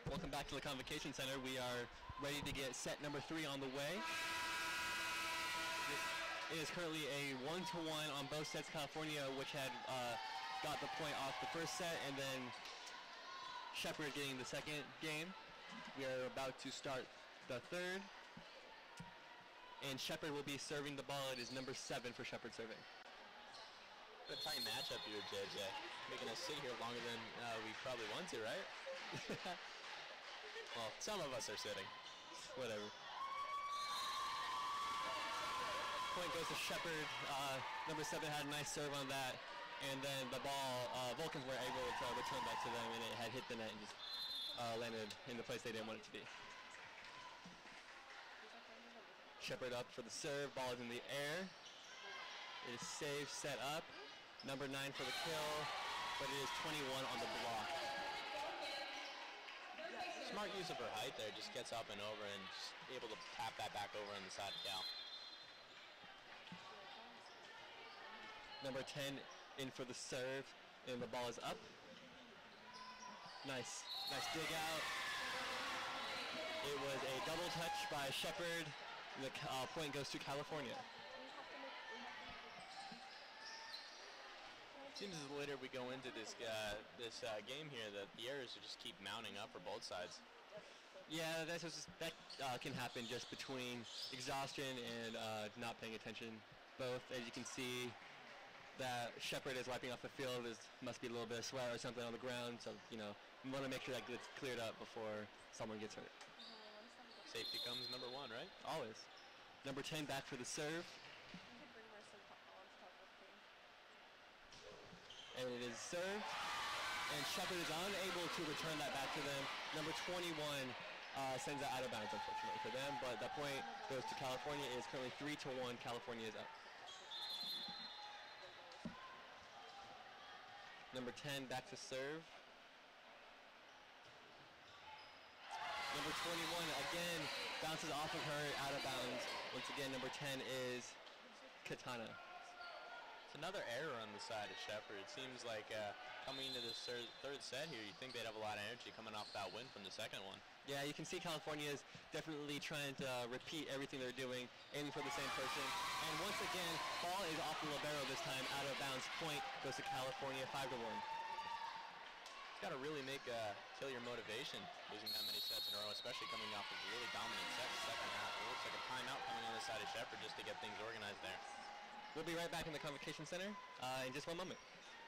Welcome back to the Convocation Center. We are ready to get set number three on the way. It is currently a one-to-one on both sets. California, which had uh, got the point off the first set, and then Shepherd getting the second game. We are about to start the third. And Shepherd will be serving the ball. It is number seven for Shepherd serving. A tight matchup here, J J. Making us sit here longer than uh, we probably want to, right? Well, some of us are sitting. Whatever. Point goes to Shepherd. Uh, number seven had a nice serve on that. And then the ball, uh, Vulcans were able to return back to them, and it had hit the net and just uh, landed in the place they didn't want it to be. Shepherd up for the serve. Ball is in the air. It is saved, set up. Number nine for the kill, but it is twenty-one on the block. Smart use of her height there. Just gets up and over and just able to tap that back over on the side of Cal. Number ten in for the serve, and the ball is up. Nice, nice dig out. It was a double touch by Shepherd. The uh, point goes to California. Seems as later we go into this uh, this uh, game here that the errors will just keep mounting up for both sides. Yeah, that's just, that uh, can happen just between exhaustion and uh, not paying attention. Both, as you can see, that Shepherd is wiping off the field. There must be a little bit of sweat or something on the ground, so you know you want to make sure that gets cleared up before someone gets hurt. Safety comes number one, right? Always. Number ten back for the serve. And it is served, and Shepherd is unable to return that back to them. Number twenty-one uh, sends that out of bounds, unfortunately for them, but that point goes to California. It is currently three to one. California is up. Number ten back to serve. Number twenty-one again bounces off of her, out of bounds. Once again, number ten is Katana. It's another error on the side of Shepherd. It seems like uh, coming into this third, third set here, you'd think they'd have a lot of energy coming off that win from the second one. Yeah, you can see California is definitely trying to uh, repeat everything they're doing, aiming for the same person. And once again, ball is off the libero this time, out of bounds. Point goes to California, five to one. It's got to really make uh, kill your motivation losing that many sets in a row, especially coming off of a really dominant set in the second half. It looks like a timeout coming on the side of Shepherd just to get things organized there. We'll be right back in the Convocation Center uh, in just one moment.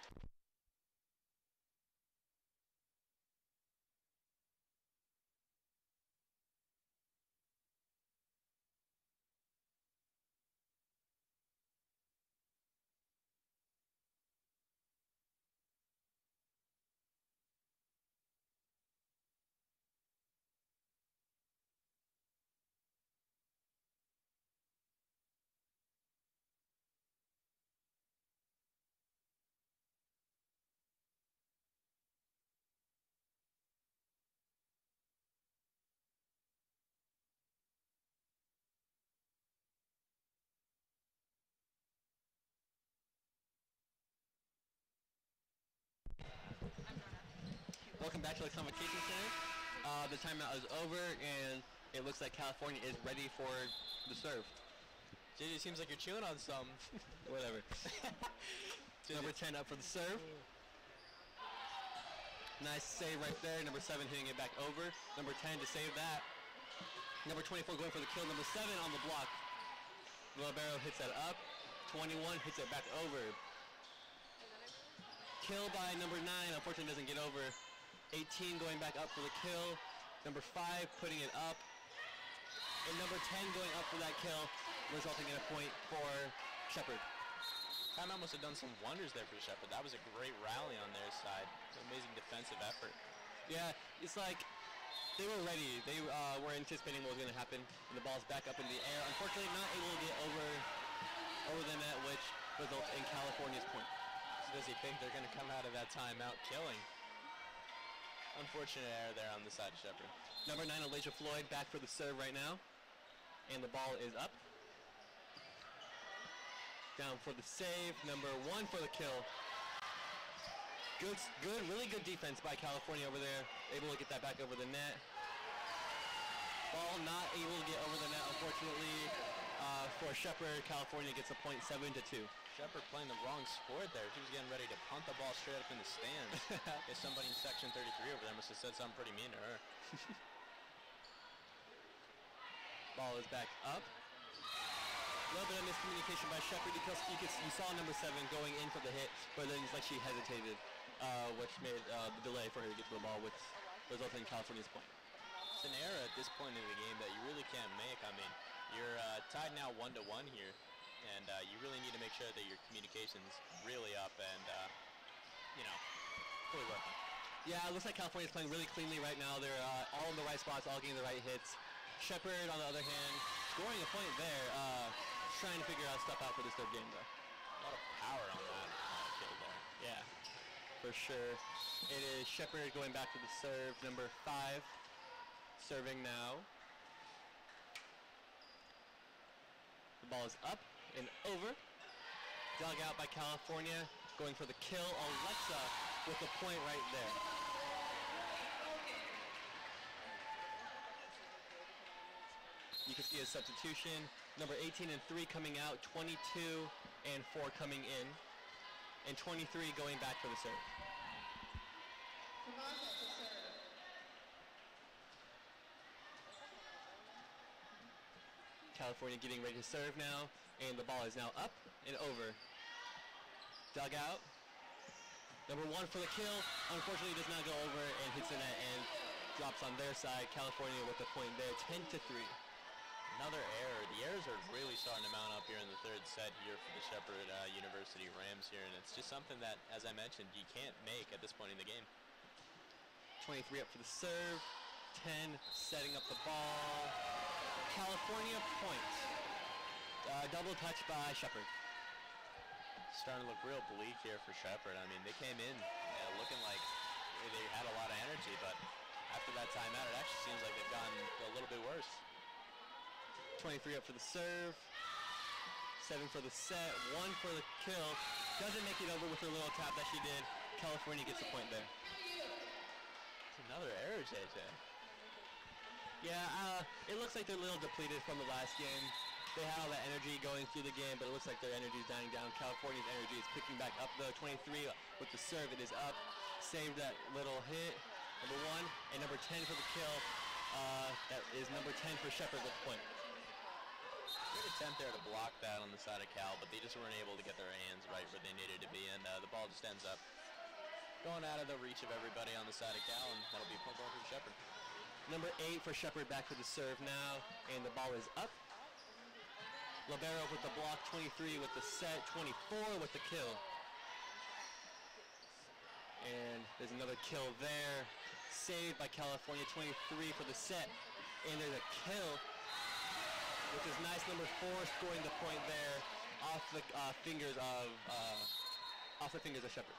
Welcome back to the Convocation Center. Uh, the timeout is over, and it looks like California is ready for the serve. J J, seems like you're chewing on some. Whatever. Number ten up for the serve. Nice save right there. Number seven hitting it back over. Number ten to save that. Number twenty-four going for the kill. Number seven on the block. Libero hits that up. twenty-one hits it back over. Kill by number nine. Unfortunately doesn't get over. eighteen going back up for the kill. Number five putting it up. And number ten going up for that kill, resulting in a point for Shepherd. Timeout must have done some wonders there for Shepherd. That was a great rally on their side. Amazing defensive effort. Yeah, it's like they were ready. They uh, were anticipating what was going to happen. And the ball's back up in the air. Unfortunately, not able to get over, over the net, which results in California's point. So does he think they're going to come out of that timeout killing? Unfortunate error there on the side of Shepherd. Number nine, Elijah Floyd, back for the serve right now. And the ball is up. Down for the save. Number one for the kill. Good, good, really good defense by California over there. Able to get that back over the net. Ball not able to get over the net, unfortunately. Uh, for Shepherd, California gets a point seven to two. Shepherd playing the wrong sport there. He was getting ready to punt the ball straight up in the stands. If somebody in section thirty-three over there must have said something pretty mean to her. Ball is back up. A little bit of miscommunication by Shepherd because you, could, you saw number seven going in for the hit, but then it's like she hesitated, uh, which made uh, the delay for her to get to the ball, which resulted in California's point. It's an error at this point in the game that you really can't make. I mean, you're uh, tied now one to one here, and uh, you really need to make sure that your communication's really up and, uh, you know, fully working. Yeah, it looks like California's playing really cleanly right now. They're uh, all in the right spots, all getting the right hits. Shepherd, on the other hand, scoring a point there, uh, trying to figure out stuff out for this third game, though. A lot of power on that uh, kill there. Yeah, for sure. It is Shepherd going back to the serve, number five, serving now. The ball is up and over. Dug out by California, going for the kill. Alexa with the point right there. You can see a substitution. Number eighteen and three coming out, twenty-two and four coming in, and twenty-three going back for the serve. California getting ready to serve now, and the ball is now up and over. Dug out. Number one for the kill. Unfortunately, does not go over and hits the net and drops on their side. California with the point there, ten to three. Another error. The errors are really starting to mount up here in the third set here for the Shepherd uh, University Rams here, and it's just something that, as I mentioned, you can't make at this point in the game. twenty-three up for the serve. ten setting up the ball. California point. Uh, double touch by Shepherd. Starting to look real bleak here for Shepherd. I mean, they came in uh, looking like they had a lot of energy, but after that timeout, it actually seems like they've gotten a little bit worse. twenty-three up for the serve. seven for the set. one for the kill. Doesn't make it over with her little tap that she did. California gets a point there. It's another error, J J. Yeah, uh, it looks like they're a little depleted from the last game. They had all that energy going through the game, but it looks like their energy is dying down. California's energy is picking back up though. twenty-three with the serve, it is up. Saved that little hit, number one, and number ten for the kill. Uh, that is number ten for Shepherd with the point. Good attempt there to block that on the side of Cal, but they just weren't able to get their hands right where they needed to be, and uh, the ball just ends up going out of the reach of everybody on the side of Cal, and that'll be a point ball for Shepherd. Number eight for Shepherd back to the serve now, and the ball is up. Libero with the block, twenty-three with the set, twenty-four with the kill. And there's another kill there. Saved by California, twenty-three for the set. And there's a kill, which is nice. Number four scoring the point there off the uh, fingers of uh, off the fingers of Shepherd.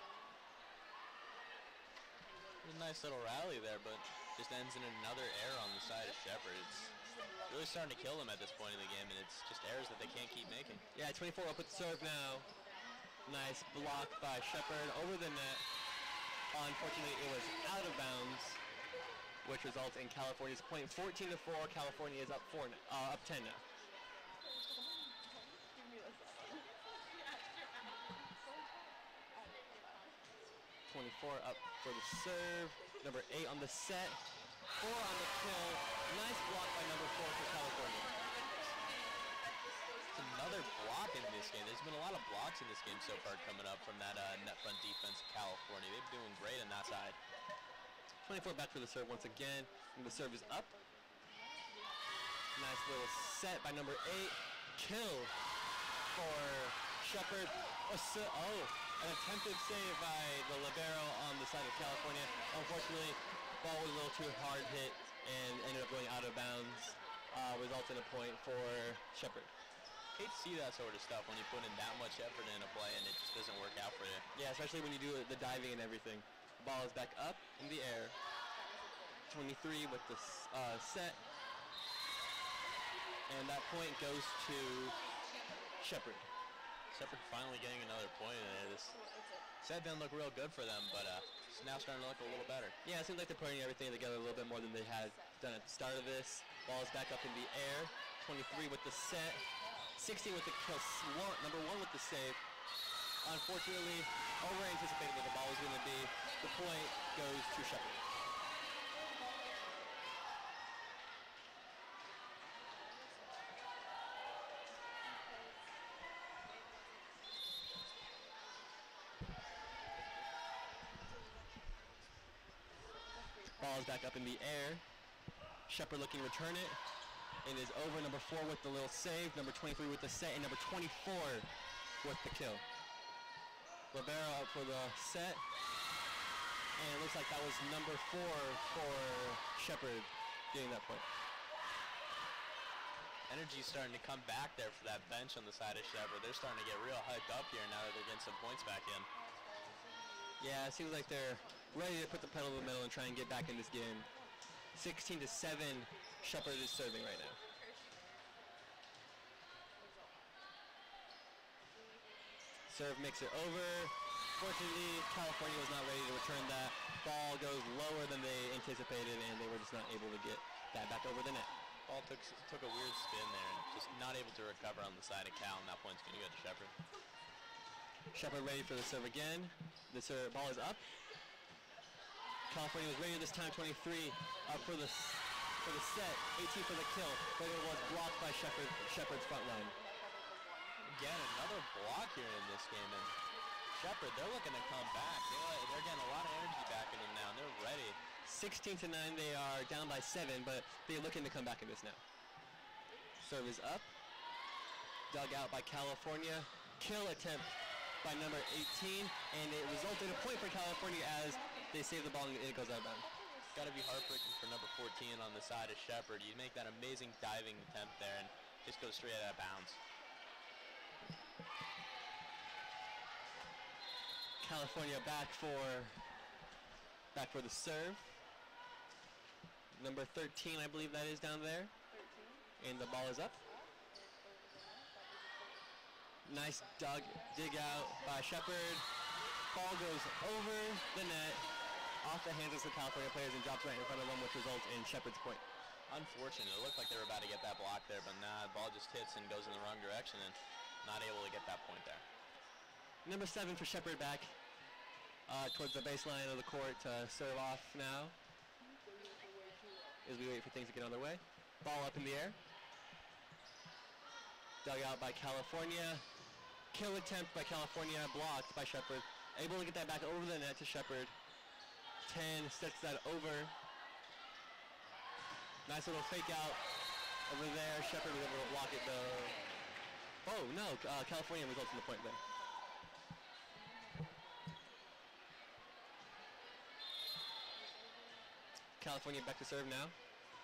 A nice little rally there, but just ends in another error on the side of Shepherd. It's really starting to kill them at this point in the game, and it's just errors that they can't keep making. Yeah, twenty-four up with the serve now. Nice block by Shepherd over the net. Unfortunately, it was out of bounds, which results in California's point. fourteen to four. California is up four, uh, up ten now. twenty-four up for the serve. Number eight on the set. Four on the kill. Nice block by number four for California. It's another block in this game. There's been a lot of blocks in this game so far coming up from that uh, net front defense of California. They've been doing great on that side. twenty-four back for the serve once again. And the serve is up. Nice little set by number eight. Kill for Shepherd. Oh, so, oh, an attempted save by the libero on the side of California. Unfortunately, ball was a little too hard hit and ended up going out of bounds. Uh, results in a point for Shepherd. Hate to see that sort of stuff when you put in that much effort in a play and it just doesn't work out for you. Yeah, especially when you do the diving and everything. The ball is back up in the air. twenty-three with the uh, set. And that point goes to Shepherd. Shepherd finally getting another point in there. This set didn't look real good for them, but uh, it's now starting to look a little better. Yeah, it seems like they're putting everything together a little bit more than they had done at the start of this. Ball is back up in the air. twenty-three with the set. sixteen with the kill. One, number one with the save. Unfortunately, over anticipated what the ball was going to be. The point goes to Shepherd. Ball is back up in the air. Shepherd looking to return it. It is over. Number four with the little save. Number twenty-three with the set. And number twenty-four with the kill. Libero up for the set. And it looks like that was number four for Shepherd getting that point. Energy's starting to come back there for that bench on the side of Shepherd. They're starting to get real hyped up here now that they're getting some points back in. Yeah, it seems like they're ready to put the pedal to the metal and try and get back in this game. sixteen to seven, Shepherd is serving right now. Serve makes it over. Fortunately, California was not ready to return that. Ball goes lower than they anticipated, and they were just not able to get that back over the net. Ball took took a weird spin there, and just not able to recover on the side of Cal, and that point's going to go to Shepherd. Shepherd ready for the serve again. The serve ball is up. California was ready this time. twenty-three up for the for the set. eighteen for the kill, but it was blocked by Shepherd Shepherd's front line. Again, another block here in this game, and Shepherd, they're looking to come back. They're, they're getting a lot of energy back in them now, and they're ready. sixteen to nine, they are down by seven, but they're looking to come back in this now. Serve is up. Dug out by California. Kill attempt by number eighteen, and it resulted in a point for California as they save the ball and it goes out of bounds. It's got to be heartbreaking for number fourteen on the side of Shepherd. You make that amazing diving attempt there and just goes straight out of bounds. California back for back for the serve. Number thirteen, I believe that is down there. And the ball is up. Nice dug, dig out by Shepherd. Ball goes over the net, off the hands of the California players and drops right in front of them, which results in Shepherd's point. Unfortunate. It looked like they were about to get that block there, but nah, the ball just hits and goes in the wrong direction and not able to get that point there. Number seven for Shepherd back uh, towards the baseline of the court to serve off now as we wait for things to get on their way. Ball up in the air. Dug out by California. Kill attempt by California, blocked by Shepherd. Able to get that back over the net to Shepherd. ten sets that over. Nice little fake out over there. Shepherd was able to block it though. Oh no, uh, California results in the point there. California back to serve now.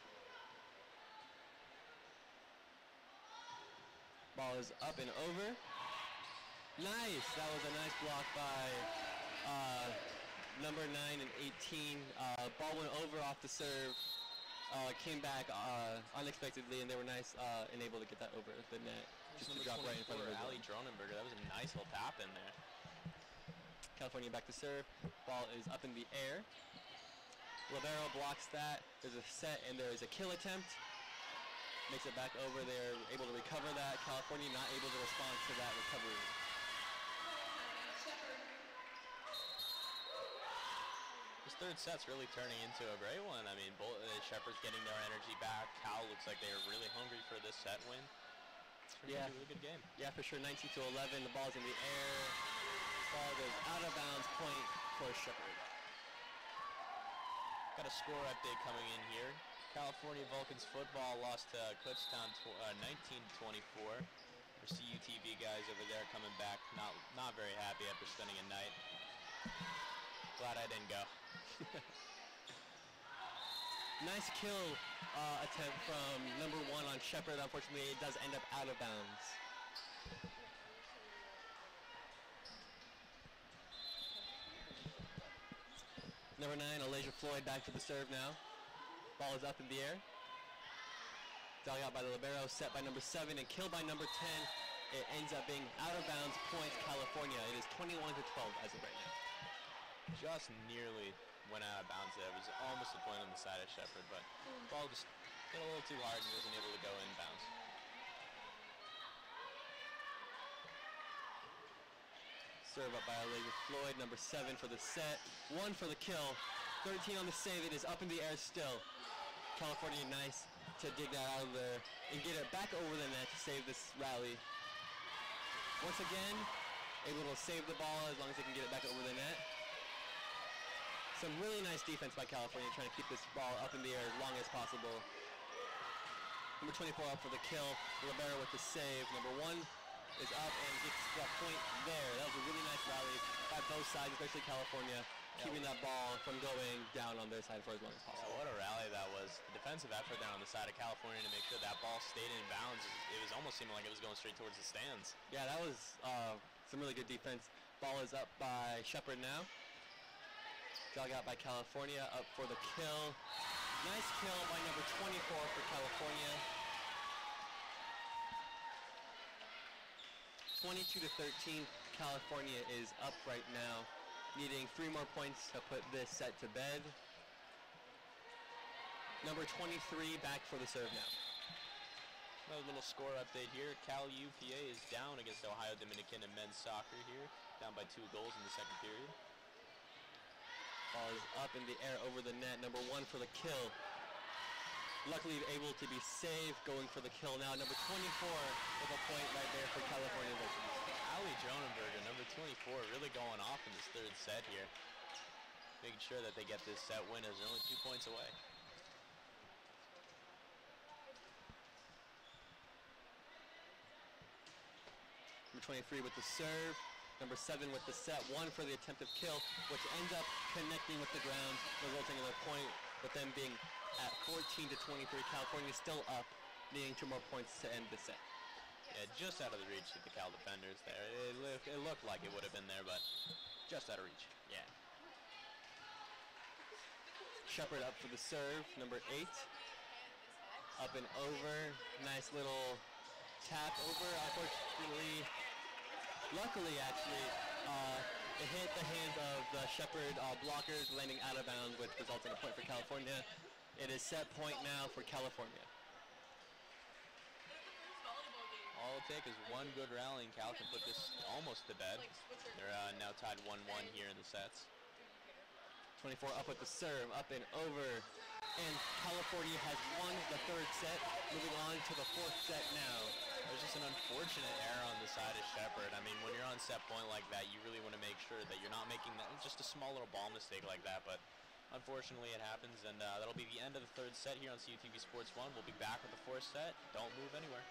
Ball is up and over. Nice, that was a nice block by uh, number nine and eighteen. Uh, ball went over off the serve, uh, came back uh, unexpectedly, and they were nice uh, and able to get that over the net. Just to drop right in front of Ali Dronenberger. That was a nice little tap in there. California back to serve. Ball is up in the air. Libero blocks that. There's a set and there is a kill attempt. Makes it back over. They're able to recover that. California not able to respond to that recovery. This third set's really turning into a great one. I mean, both uh, Shepherd's getting their energy back. Cal looks like they're really hungry for this set win. It's Yeah. a really good game. Yeah, for sure. nineteen to eleven. The ball's in the air. Ball goes out of bounds. Point for Shepherd. Got a score update coming in here. California Vulcans football lost to Kutztown uh, nineteen twenty-four. Our C U T V guys over there coming back, not not very happy after spending a night. Glad I didn't go. Nice kill uh, attempt from number one on Shepherd. Unfortunately, it does end up out of bounds. Number nine, Elijah Floyd back to the serve now. Ball is up in the air. Dug out by the libero, set by number seven, and killed by number ten. It ends up being out of bounds points California. It is twenty-one to twelve as of right now. Just nearly went out of bounds there. It was almost a point on the side of Shepherd, but the ball just hit a little too hard and he wasn't able to go inbounds. Serve up by Olivia Floyd, number seven for the set, one for the kill, thirteen on the save. It is up in the air still. California nice to dig that out of there and get it back over the net to save this rally. Once again, able to save the ball as long as they can get it back over the net. Some really nice defense by California, trying to keep this ball up in the air as long as possible. Number twenty-four up for the kill. Rivera with the save. Number one is up and gets the point there. That was a really nice rally by both sides, especially California, yeah, keeping that ball from going down on their side for as long as possible. Yeah, what a rally that was. The defensive effort down on the side of California to make sure that ball stayed in bounds. It was almost seeming like it was going straight towards the stands. Yeah, that was uh, some really good defense. Ball is up by Shepherd now. Dug out by California, up for the kill. Nice kill by number twenty-four for California. twenty-two to thirteen, California is up right now, needing three more points to put this set to bed. Number twenty-three back for the serve now. Another little score update here. Cal U P A is down against Ohio Dominican in men's soccer here, down by two goals in the second period. Ball is up in the air over the net. Number one for the kill. Luckily able to be saved, going for the kill now. Number twenty-four with a point right there for California Victories. Ali Jonenberger, number twenty-four, really going off in this third set here. Making sure that they get this set win as they're only two points away. Number twenty-three with the serve. Number seven with the set, one for the attempted kill, which ends up connecting with the ground, resulting in a point with them being at fourteen to twenty-three. California still up, needing two more points to end the set. Yeah, just out of the reach of the Cal defenders there. It, look, it looked like it would have been there, but just out of reach. Yeah. Shepherd up for the serve, number eight. Up and over, nice little tap over. Unfortunately, luckily actually, uh, it hit the hands of the Shepherd uh, blockers, landing out of bounds, which results in a point for California. It is set point now for California. All it'll take is one good rally and Cal can put this almost to bed. They're uh, now tied one one here in the sets. twenty-four up with the serve, up and over. And California has won the third set, moving on to the fourth set now. There's just an unfortunate error on the side of Shepherd. I mean, when you're on set point like that, you really want to make sure that you're not making that, just a small little ball mistake like that. But unfortunately, it happens, and uh, that'll be the end of the third set here on C U T V Sports one. We'll be back with the fourth set. Don't move anywhere.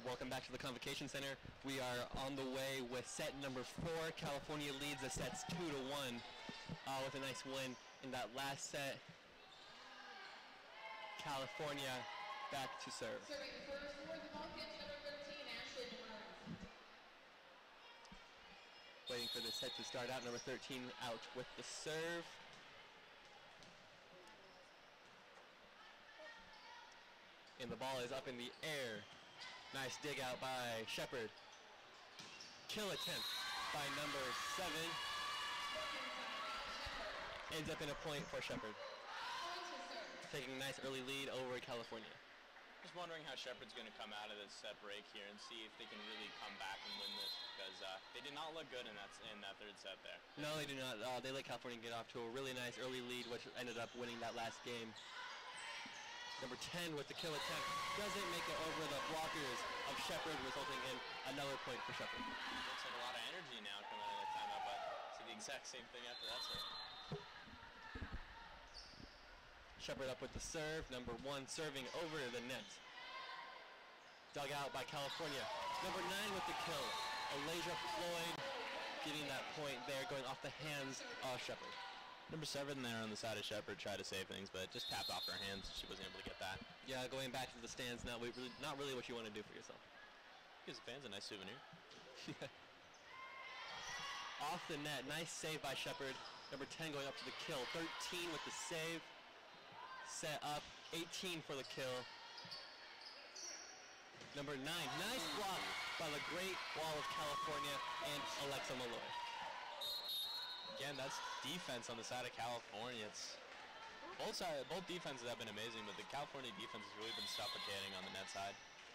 Welcome back to the Convocation Center. We are on the way with set number four. California leads the sets two to one uh, with a nice win in that last set. California back to serve. Serving first for the Vulcans, number thirteen, Ashley Burns. Waiting for the set to start out. Number thirteen out with the serve. And the ball is up in the air. Nice dig out by Shepard. Kill attempt by number seven. Ends up in a point for Shepard. Taking a nice early lead over California. Just wondering how Shepard's going to come out of this set break here and see if they can really come back and win this, because uh, they did not look good in that in that third set there. No, they do not. Uh, they let California get off to a really nice early lead, which ended up winning that last game. Number ten with the kill attempt doesn't make it over the blockers of Shepard, resulting in another point for Shepard. Looks like a lot of energy now coming out of the timeout, but see the exact same thing after that set. Shepard up with the serve. Number one serving over the net. Dug out by California. Number nine with the kill. Alasia Floyd getting that point there, going off the hands of Shepard. Number seven there on the side of Shepard tried to save things, but just tapped off her hands. She wasn't able to get that. Yeah, going back to the stands, not really, not really what you want to do for yourself. Gives the fans a nice souvenir. Off the net, nice save by Shepard. Number ten going up to the kill. thirteen with the save. Set up, eighteen for the kill. Number nine, nice block by the Great Wall of California and Alexa Malloy. Again, that's defense on the side of California. It's both side, both defenses have been amazing, but the California defense has really been suffocating on the net side.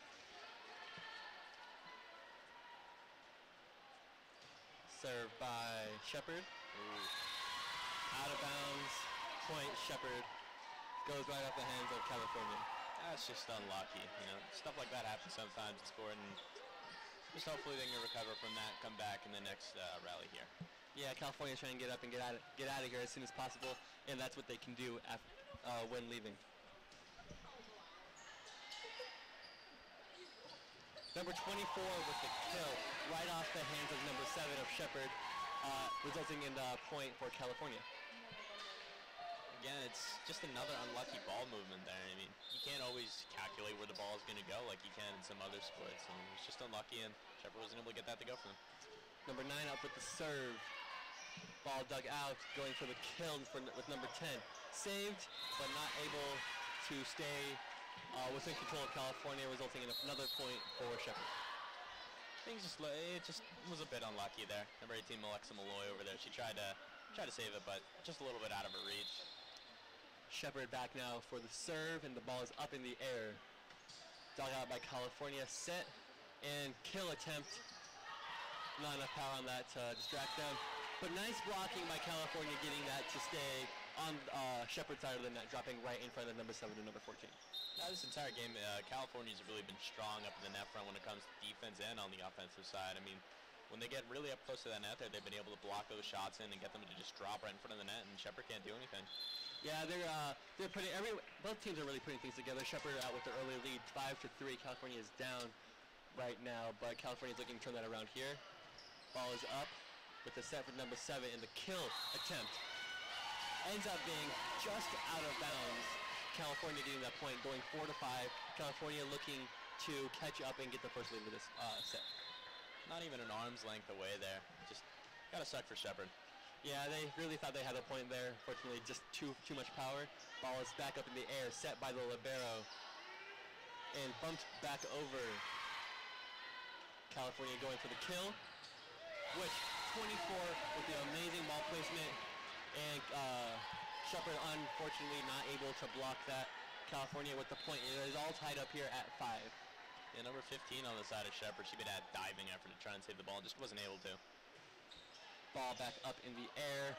Served by Shepard. Out of bounds, point Shepard. Goes right off the hands of California. That's just unlucky, you know. Stuff like that happens sometimes in sport, and just hopefully they can recover from that, come back in the next uh, rally here. Yeah, California's trying to get up and get out, of, get out of here as soon as possible, and that's what they can do after, uh, when leaving. Number twenty-four with the kill right off the hands of number seven of Shepard, uh, resulting in the point for California. Again, it's just another unlucky ball movement there. I mean, you can't always calculate where the ball is going to go like you can in some other sports. And it was just unlucky, and Shepard wasn't able to get that to go for them. Number nine up with the serve. Ball dug out, going for the kill for, with number ten. Saved, but not able to stay uh, within control of California, resulting in another point for Shepard. Things just, it just was a bit unlucky there. Number eighteen, Alexa Malloy over there. She tried to, tried to save it, but just a little bit out of her reach. Shepard back now for the serve, and the ball is up in the air. Dug out by California, set, and kill attempt. Not enough power on that to distract them. But nice blocking by California, getting that to stay on uh, Shepard's side of the net, dropping right in front of number seven to number fourteen. Now, this entire game, uh, California's really been strong up in the net front when it comes to defense and on the offensive side. I mean, when they get really up close to that net there, they've been able to block those shots in and get them to just drop right in front of the net, and Shepard can't do anything. Yeah, they're uh, they're putting every both teams are really putting things together. Shepard out with the early lead, five to three. California is down right now, but California's looking to turn that around here. Ball is up with the set for number seven, and the kill attempt ends up being just out of bounds. California getting that point, going four to five. California looking to catch up and get the first lead of this uh, set. Not even an arm's length away there. Just gotta suck for Shepard. Yeah, they really thought they had a point there. Fortunately, just too too much power. Ball is back up in the air, set by the libero, and bumped back over. California going for the kill, which twenty-four with the amazing ball placement, and uh, Shepard unfortunately not able to block that. California with the point. It is all tied up here at five. Yeah, number fifteen on the side of Shepard. She made a diving effort to try and save the ball, and just wasn't able to. Ball back up in the air.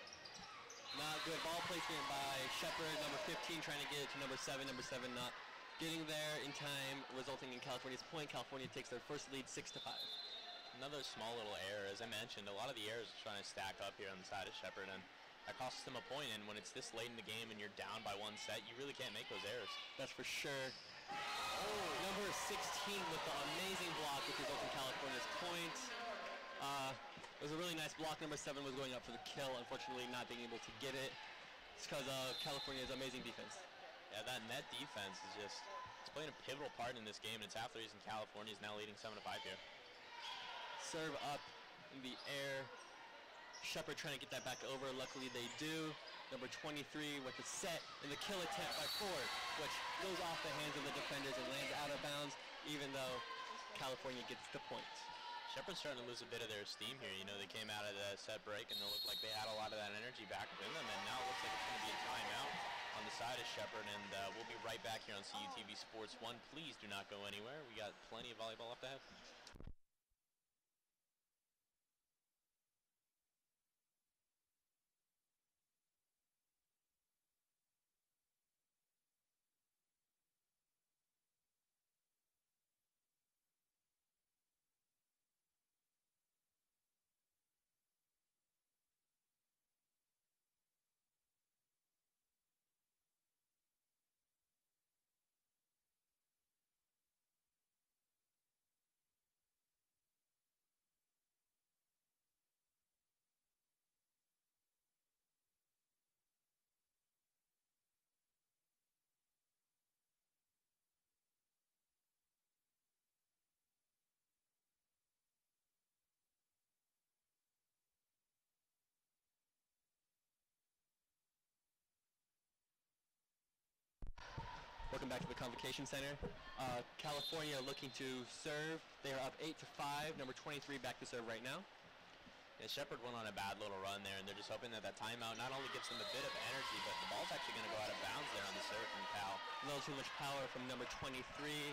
Not good ball placement by Shepard. Number fifteen trying to get it to number seven. Number seven not getting there in time, resulting in California's point. California takes their first lead six to five. Another small little error. As I mentioned, a lot of the errors are trying to stack up here on the side of Shepard, and that costs them a point. And when it's this late in the game and you're down by one set, you really can't make those errors. That's for sure. Oh, number sixteen with the amazing block, which results in California's point. Uh, it was a really nice block. Number seven was going up for the kill, unfortunately not being able to get it. It's because of California's amazing defense. Yeah, that net defense is just, it's playing a pivotal part in this game, and it's half the reason California is now leading seven to five here. Serve up in the air. Shepard trying to get that back over. Luckily they do. Number twenty-three with the set and the kill attempt by Ford, which goes off the hands of the defenders and lands out of bounds, even though California gets the point. Shepard's starting to lose a bit of their steam here. You know, they came out of the set break and they looked like they had a lot of that energy back within them, and now it looks like it's going to be a timeout on the side of Shepard, and uh, we'll be right back here on C U T V Sports one. Please do not go anywhere. We got plenty of volleyball left ahead. Welcome back to the Convocation Center. Uh, California looking to serve. They are up eight to five. Number twenty-three back to serve right now. Yeah, Shepard went on a bad little run there, and they're just hoping that that timeout not only gives them a bit of energy, but the ball's actually going to go out of bounds there on the serve from Cal. A little too much power from number twenty-three.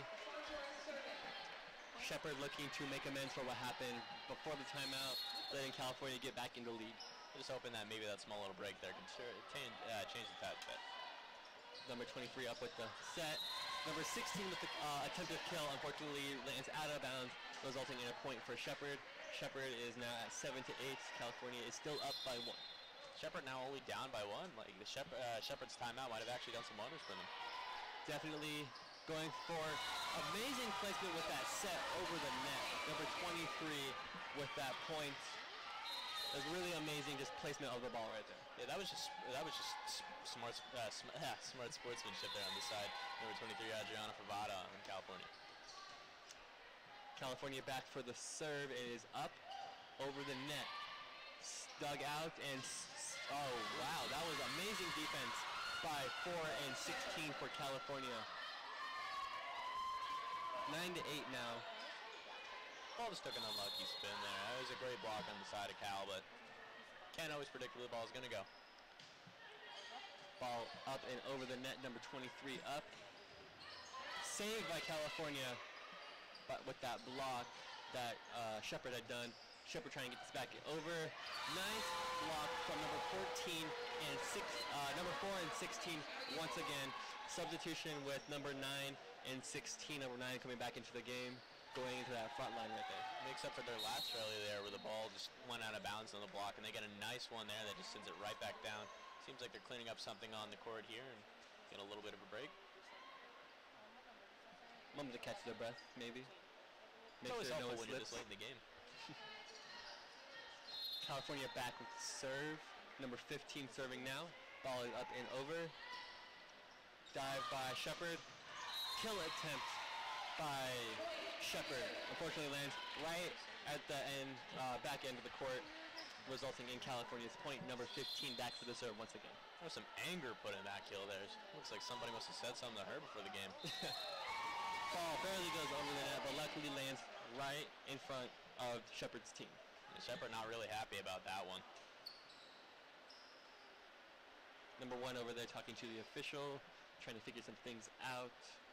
Shepard looking to make amends for what happened before the timeout, letting California get back into lead. Just hoping that maybe that small little break there can change, uh, change the tide a bit. Number twenty-three up with the set. Number sixteen with the uh, attempted kill, unfortunately lands out of bounds, resulting in a point for Shepard. Shepard is now at seven to eight. California is still up by one. Shepard now only down by one. Like the Shep uh, Shepard's timeout might have actually done some wonders for them. Definitely going for amazing placement with that set over the net. Number twenty-three with that point. It was really amazing, just placement of the ball right there. Yeah, that was just that was just smart uh, sm yeah, smart sportsmanship there on the side. Number twenty-three, Adriana Favada in California. California back for the serve. It is up over the net. Dug out and s oh wow, that was amazing defense by four and sixteen for California. Nine to eight now. Ball just took an unlucky spin there. That was a great block on the side of Cal, but can't always predict where the ball's gonna go. Ball up and over the net, number twenty-three up. Saved by California, but with that block that uh, Shepard had done. Shepard trying to get this back over. Nice block from number fourteen and six, uh, number four and sixteen once again. Substitution with number nine and sixteen. Number nine coming back into the game, going into that front line right there. Makes up for their last rally there where the ball just went out of bounds on the block, and they get a nice one there that just sends it right back down. Seems like they're cleaning up something on the court here and get a little bit of a break. Moment to catch their breath, maybe. It's always helpful when you're this late in the game. California back with serve. Number fifteen serving now. Ball is up and over. Dive by Shepard. Kill attempt by Shepard. Unfortunately lands right at the end, uh, back end of the court, resulting in California's point. Number fifteen back for the serve once again. There was some anger put in that kill there. Looks like somebody must have said something to her before the game. Ball barely goes over the net, but luckily lands right in front of Shepard's team. Shepard not really happy about that one. Number one over there talking to the official, trying to figure some things out.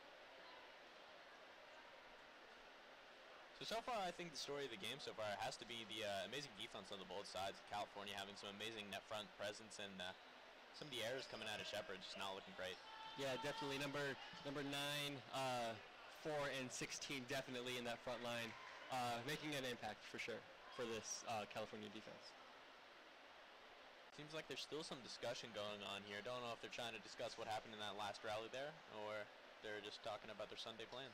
So, so far, I think the story of the game so far has to be the uh, amazing defense on the both sides. California having some amazing net front presence, and uh, some of the errors coming out of Shepard just not looking great. Yeah, definitely. Number number nine, uh, four, and sixteen definitely in that front line, uh, making an impact for sure for this uh, California defense. Seems like there's still some discussion going on here. Don't know if they're trying to discuss what happened in that last rally there, or they're just talking about their Sunday plans.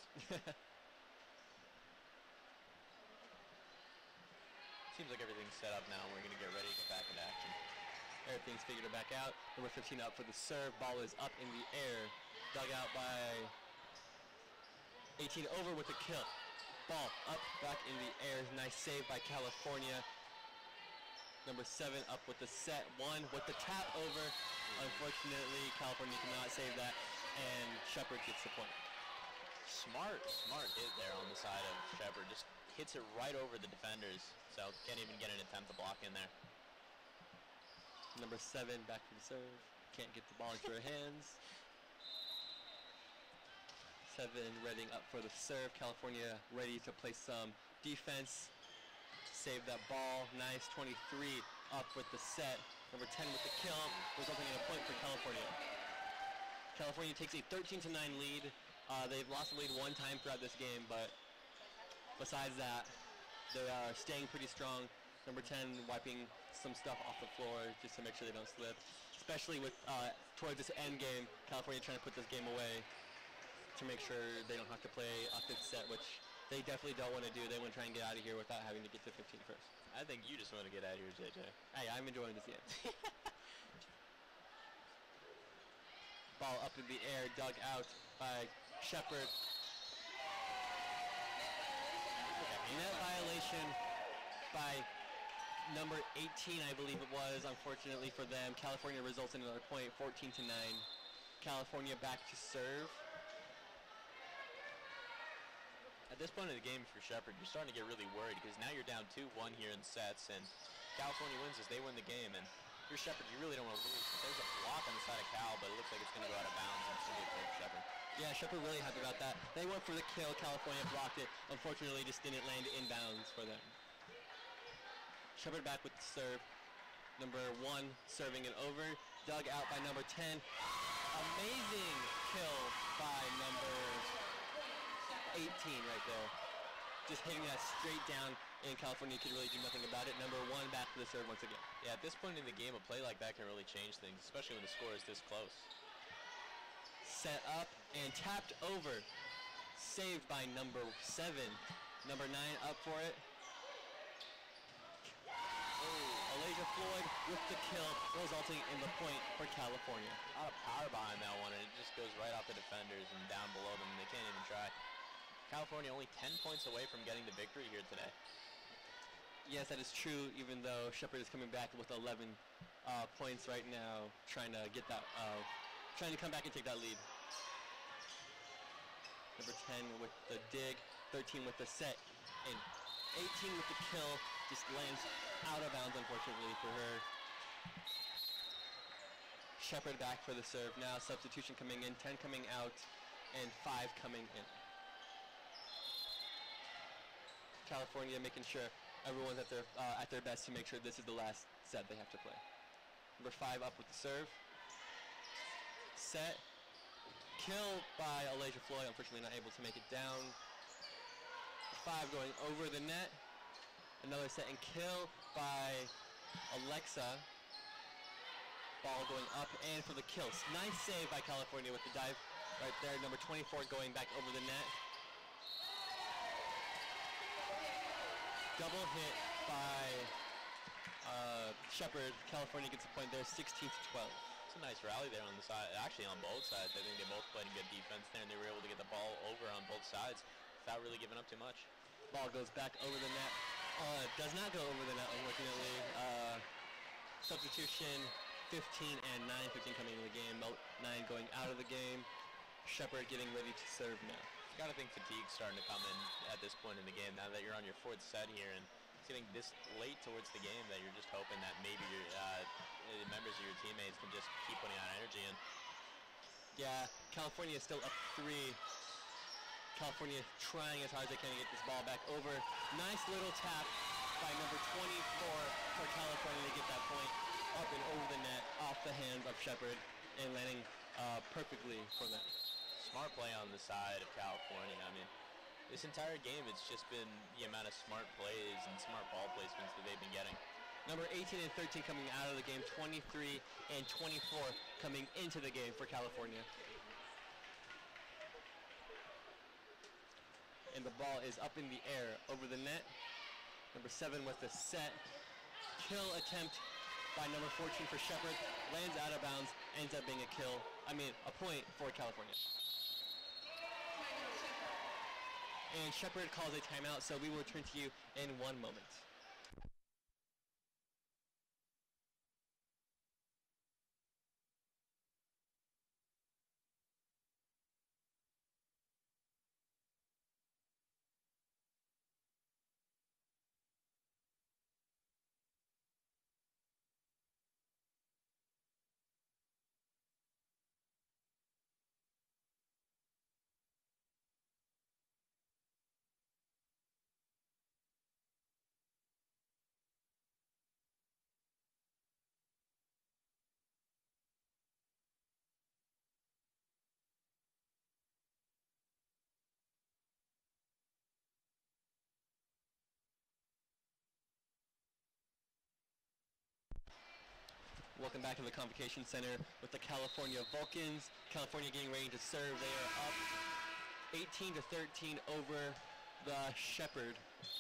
Seems like everything's set up now. We're going to get ready to get back into action. Everything's figured back out. Number fifteen up for the serve. Ball is up in the air. Dug out by eighteen over with the kill. Ball up, back in the air. Nice save by California. Number seven up with the set. One with the tap over. Unfortunately, California cannot save that, and Shepherd gets the point. Smart, smart hit there on the side of Shepherd. Just hits it right over the defenders, so can't even get an attempt to block in there. Number seven back for the serve. Can't get the ball into her hands. Seven readying up for the serve. California ready to play some defense. Save that ball. Nice. twenty-three up with the set. Number ten with the kill, resulting in a point for California. California takes a thirteen to nine lead. Uh, they've lost the lead one time throughout this game, but besides that, they are staying pretty strong. Number ten wiping some stuff off the floor just to make sure they don't slip. Especially with uh, towards this end game, California trying to put this game away to make sure they don't have to play a fifth set, which they definitely don't want to do. They want to try and get out of here without having to get to fifteen first. I think you just want to get out of here, J J. Hey, I'm enjoying this game. Ball up in the air, dug out by Shepherd. Net violation by number eighteen, I believe it was, unfortunately for them. California results in another point, fourteen to nine. California back to serve. At this point in the game for Shepherd, you're starting to get really worried because now you're down two one here in sets, and California wins as they win the game. And if you're Shepherd, you really don't want to lose. There's a block on the side of Cal, but it looks like it's going to go out of bounds, and it's going to be a point for Shepherd. Yeah, Shepherd really happy about that. They went for the kill. California blocked it. Unfortunately, just didn't land inbounds for them. Shepherd back with the serve. Number one serving it over. Dug out by number ten. Amazing kill by number eighteen right there. Just hitting that straight down, and California could really do nothing about it. Number one back for the serve once again. Yeah, at this point in the game, a play like that can really change things, especially when the score is this close. Set up and tapped over. Saved by number seven. Number nine up for it. Oh, Elijah Floyd with the kill, resulting in the point for California. A lot of power behind that one, and it just goes right off the defenders and down below them, and they can't even try. California only ten points away from getting the victory here today. Yes, that is true, even though Shepherd is coming back with eleven uh, points right now, trying to get that, uh, trying to come back and take that lead. Number ten with the dig, thirteen with the set, and eighteen with the kill. Just lands out of bounds, unfortunately, for her. Shepherd back for the serve now. Substitution coming in, ten coming out, and five coming in. California making sure everyone's at their uh, at their best to make sure this is the last set they have to play. Number five up with the serve. Set. Kill by Elijah Floyd, unfortunately not able to make it down. Five going over the net. Another set and kill by Alexa. Ball going up and for the kills. Nice save by California with the dive right there. Number twenty-four going back over the net. Double hit by uh, Shepherd. California gets a point there, sixteen to twelve. It's a nice rally there on the side, actually on both sides. I think they both played a good defense there, and they were able to get the ball over on both sides without really giving up too much. Ball goes back over the net. Uh, does not go over the net, unfortunately. Uh, substitution, fifteen and nine. fifteen coming into the game, nine going out of the game. Shepherd getting ready to serve now. You gotta think fatigue's starting to come in at this point in the game now that you're on your fourth set here, and it's getting this late towards the game that you're just hoping that maybe your uh, members of your teammates can just keep putting on energy in. Yeah, California is still up three. California trying as hard as they can to get this ball back over. Nice little tap by number twenty-four for California to get that point up and over the net, off the hands of Shepherd, and landing uh, perfectly for them. Smart play on the side of California. I mean, this entire game, it's just been the amount of smart plays and smart ball placements that they've been getting. Number eighteen and thirteen coming out of the game, twenty-three and twenty-four coming into the game for California. and the ball is up in the air over the net. Number seven with the set. Kill attempt by number fourteen for Shepherd. Lands out of bounds, ends up being a kill. I mean, a point for California. And Shepherd calls a timeout, so we will return to you in one moment. Welcome back to the Convocation Center with the California Vulcans. California getting ready to serve. They are up eighteen to thirteen over the Shepherd.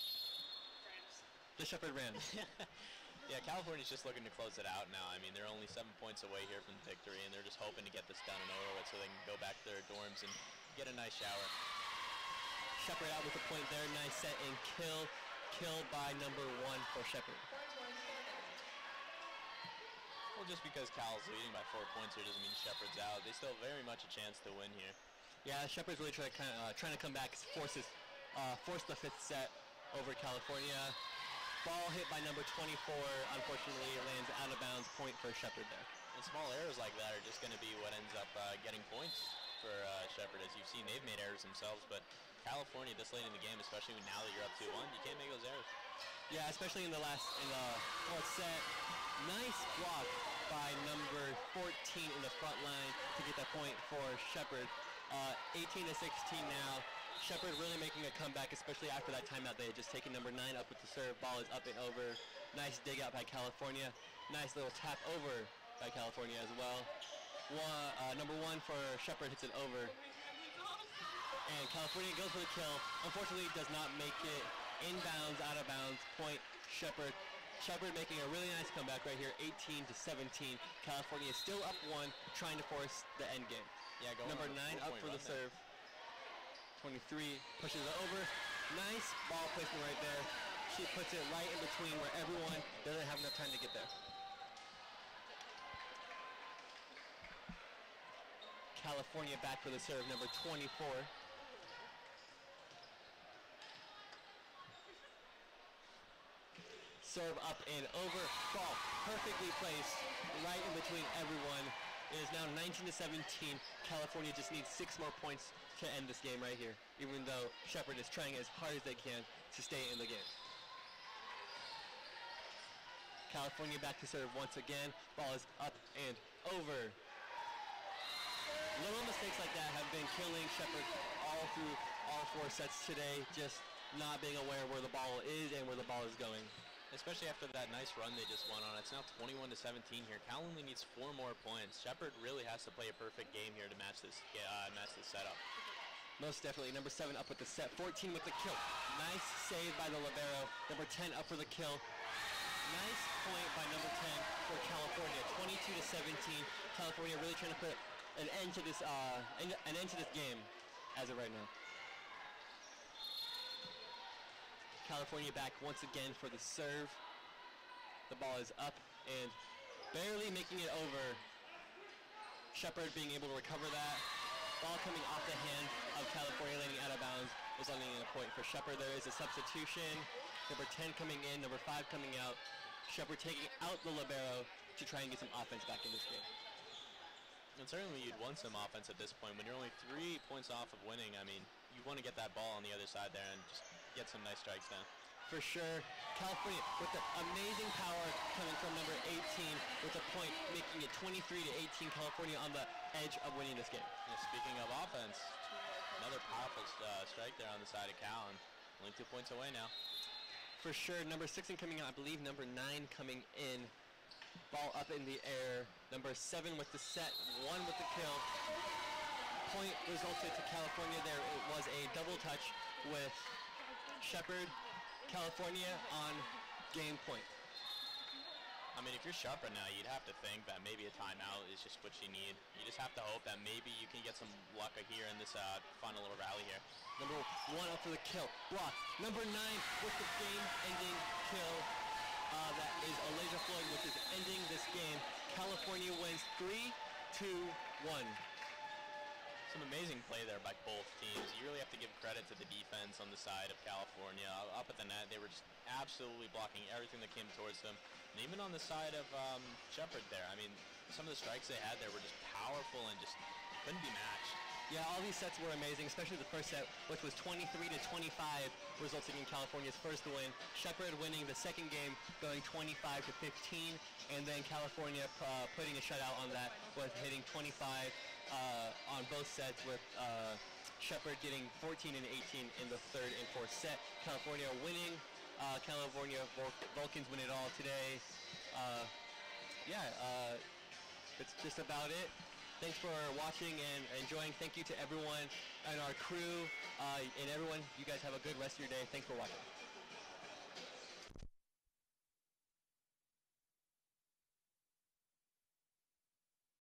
The Shepherd Rams. Yeah, California's just looking to close it out now. I mean, they're only seven points away here from victory, and they're just hoping to get this done and over with so they can go back to their dorms and get a nice shower. Shepherd out with a point there. Nice set and kill. Kill by number one for Shepherd. Well, just because Cal's leading by four points here doesn't mean Shepherd's out. They still have very much a chance to win here. Yeah, Shepherd's really try to, kind of, uh, trying to come back, forces, uh, force the fifth set over California. Ball hit by number twenty-four. Unfortunately, it lands out of bounds. Point for Shepherd there. And small errors like that are just going to be what ends up uh, getting points for uh, Shepherd. As you've seen, they've made errors themselves, but California this late in the game, especially now that you're up two one, you can't make those errors. Yeah, especially in the last, in the fourth set. Nice block by number fourteen in the front line to get that point for Shepherd. Uh, eighteen to sixteen now. Shepherd really making a comeback, especially after that timeout. They had just taken number nine up with the serve. Ball is up and over. Nice dig out by California. Nice little tap over by California as well. One, uh, number one for Shepherd hits it over. And California goes for the kill. Unfortunately, does not make it inbounds, out of bounds. Point Shepherd. Shepherd making a really nice comeback right here, eighteen to seventeen. California is still up one, trying to force the end game. Yeah, go Number nine up for the serve. twenty-three pushes it over. Nice ball placement right there. She puts it right in between where everyone doesn't have enough time to get there. California back for the serve, number twenty-four. Serve up and over. Ball perfectly placed right in between everyone. It is now nineteen to seventeen. California just needs six more points to end this game right here, even though Shepherd is trying as hard as they can to stay in the game. California back to serve once again. Ball is up and over. Little mistakes like that have been killing Shepherd all through all four sets today, just not being aware where the ball is and where the ball is going. Especially after that nice run they just went on. It's now twenty-one to seventeen here. Cal only needs four more points. Shepherd really has to play a perfect game here to match this uh, match this setup. Most definitely. Number seven up with the set. fourteen with the kill. Nice save by the libero. Number ten up for the kill. Nice point by number ten for California. twenty-two to seventeen. California really trying to put an end to this uh, an end to this game as of right now. California back once again for the serve. The ball is up and barely making it over. Shepherd being able to recover that. Ball coming off the hand of California, landing out of bounds, resulting in a point for Shepherd. There is a substitution. Number ten coming in, number five coming out. Shepherd taking out the libero to try and get some offense back in this game. And certainly you'd want some offense at this point. When you're only three points off of winning, I mean, you want to get that ball on the other side there and just get some nice strikes down. For sure. California with the amazing power coming from number eighteen with a point, making it twenty-three to eighteen. California on the edge of winning this game. Yeah, speaking of offense, another powerful uh, strike there on the side of Cal, and only two points away now. For sure. Number six coming out, I believe number nine coming in. Ball up in the air. Number seven with the set, one with the kill. Point resulted to California there. It was a double touch with Shepherd, California on game point. I mean, if you're Shepherd now, you'd have to think that maybe a timeout is just what you need. You just have to hope that maybe you can get some luck here in this uh, final little rally here. Number one up for the kill. Block. Number nine with the game-ending kill. Uh, that is Elijah Floyd, which is ending this game. California wins three two one. Some amazing play there by both teams. You really have to give credit to the defense on the side of California. Up at the net, they were just absolutely blocking everything that came towards them. And even on the side of um, Shepherd there, I mean, some of the strikes they had there were just powerful and just couldn't be matched. Yeah, all these sets were amazing, especially the first set, which was twenty-three to twenty-five, resulting in California's first win. Shepherd winning the second game, going twenty-five to fifteen, and then California uh, putting a shutout on that with hitting twenty-five uh, on both sets, with uh, Shepherd getting fourteen and eighteen in the third and fourth set. California winning. Uh, California Vul- Vulcans win it all today. Uh, yeah, uh, that's just about it. Thanks for watching and enjoying. Thank you to everyone and our crew uh, and everyone. You guys have a good rest of your day. Thanks for watching.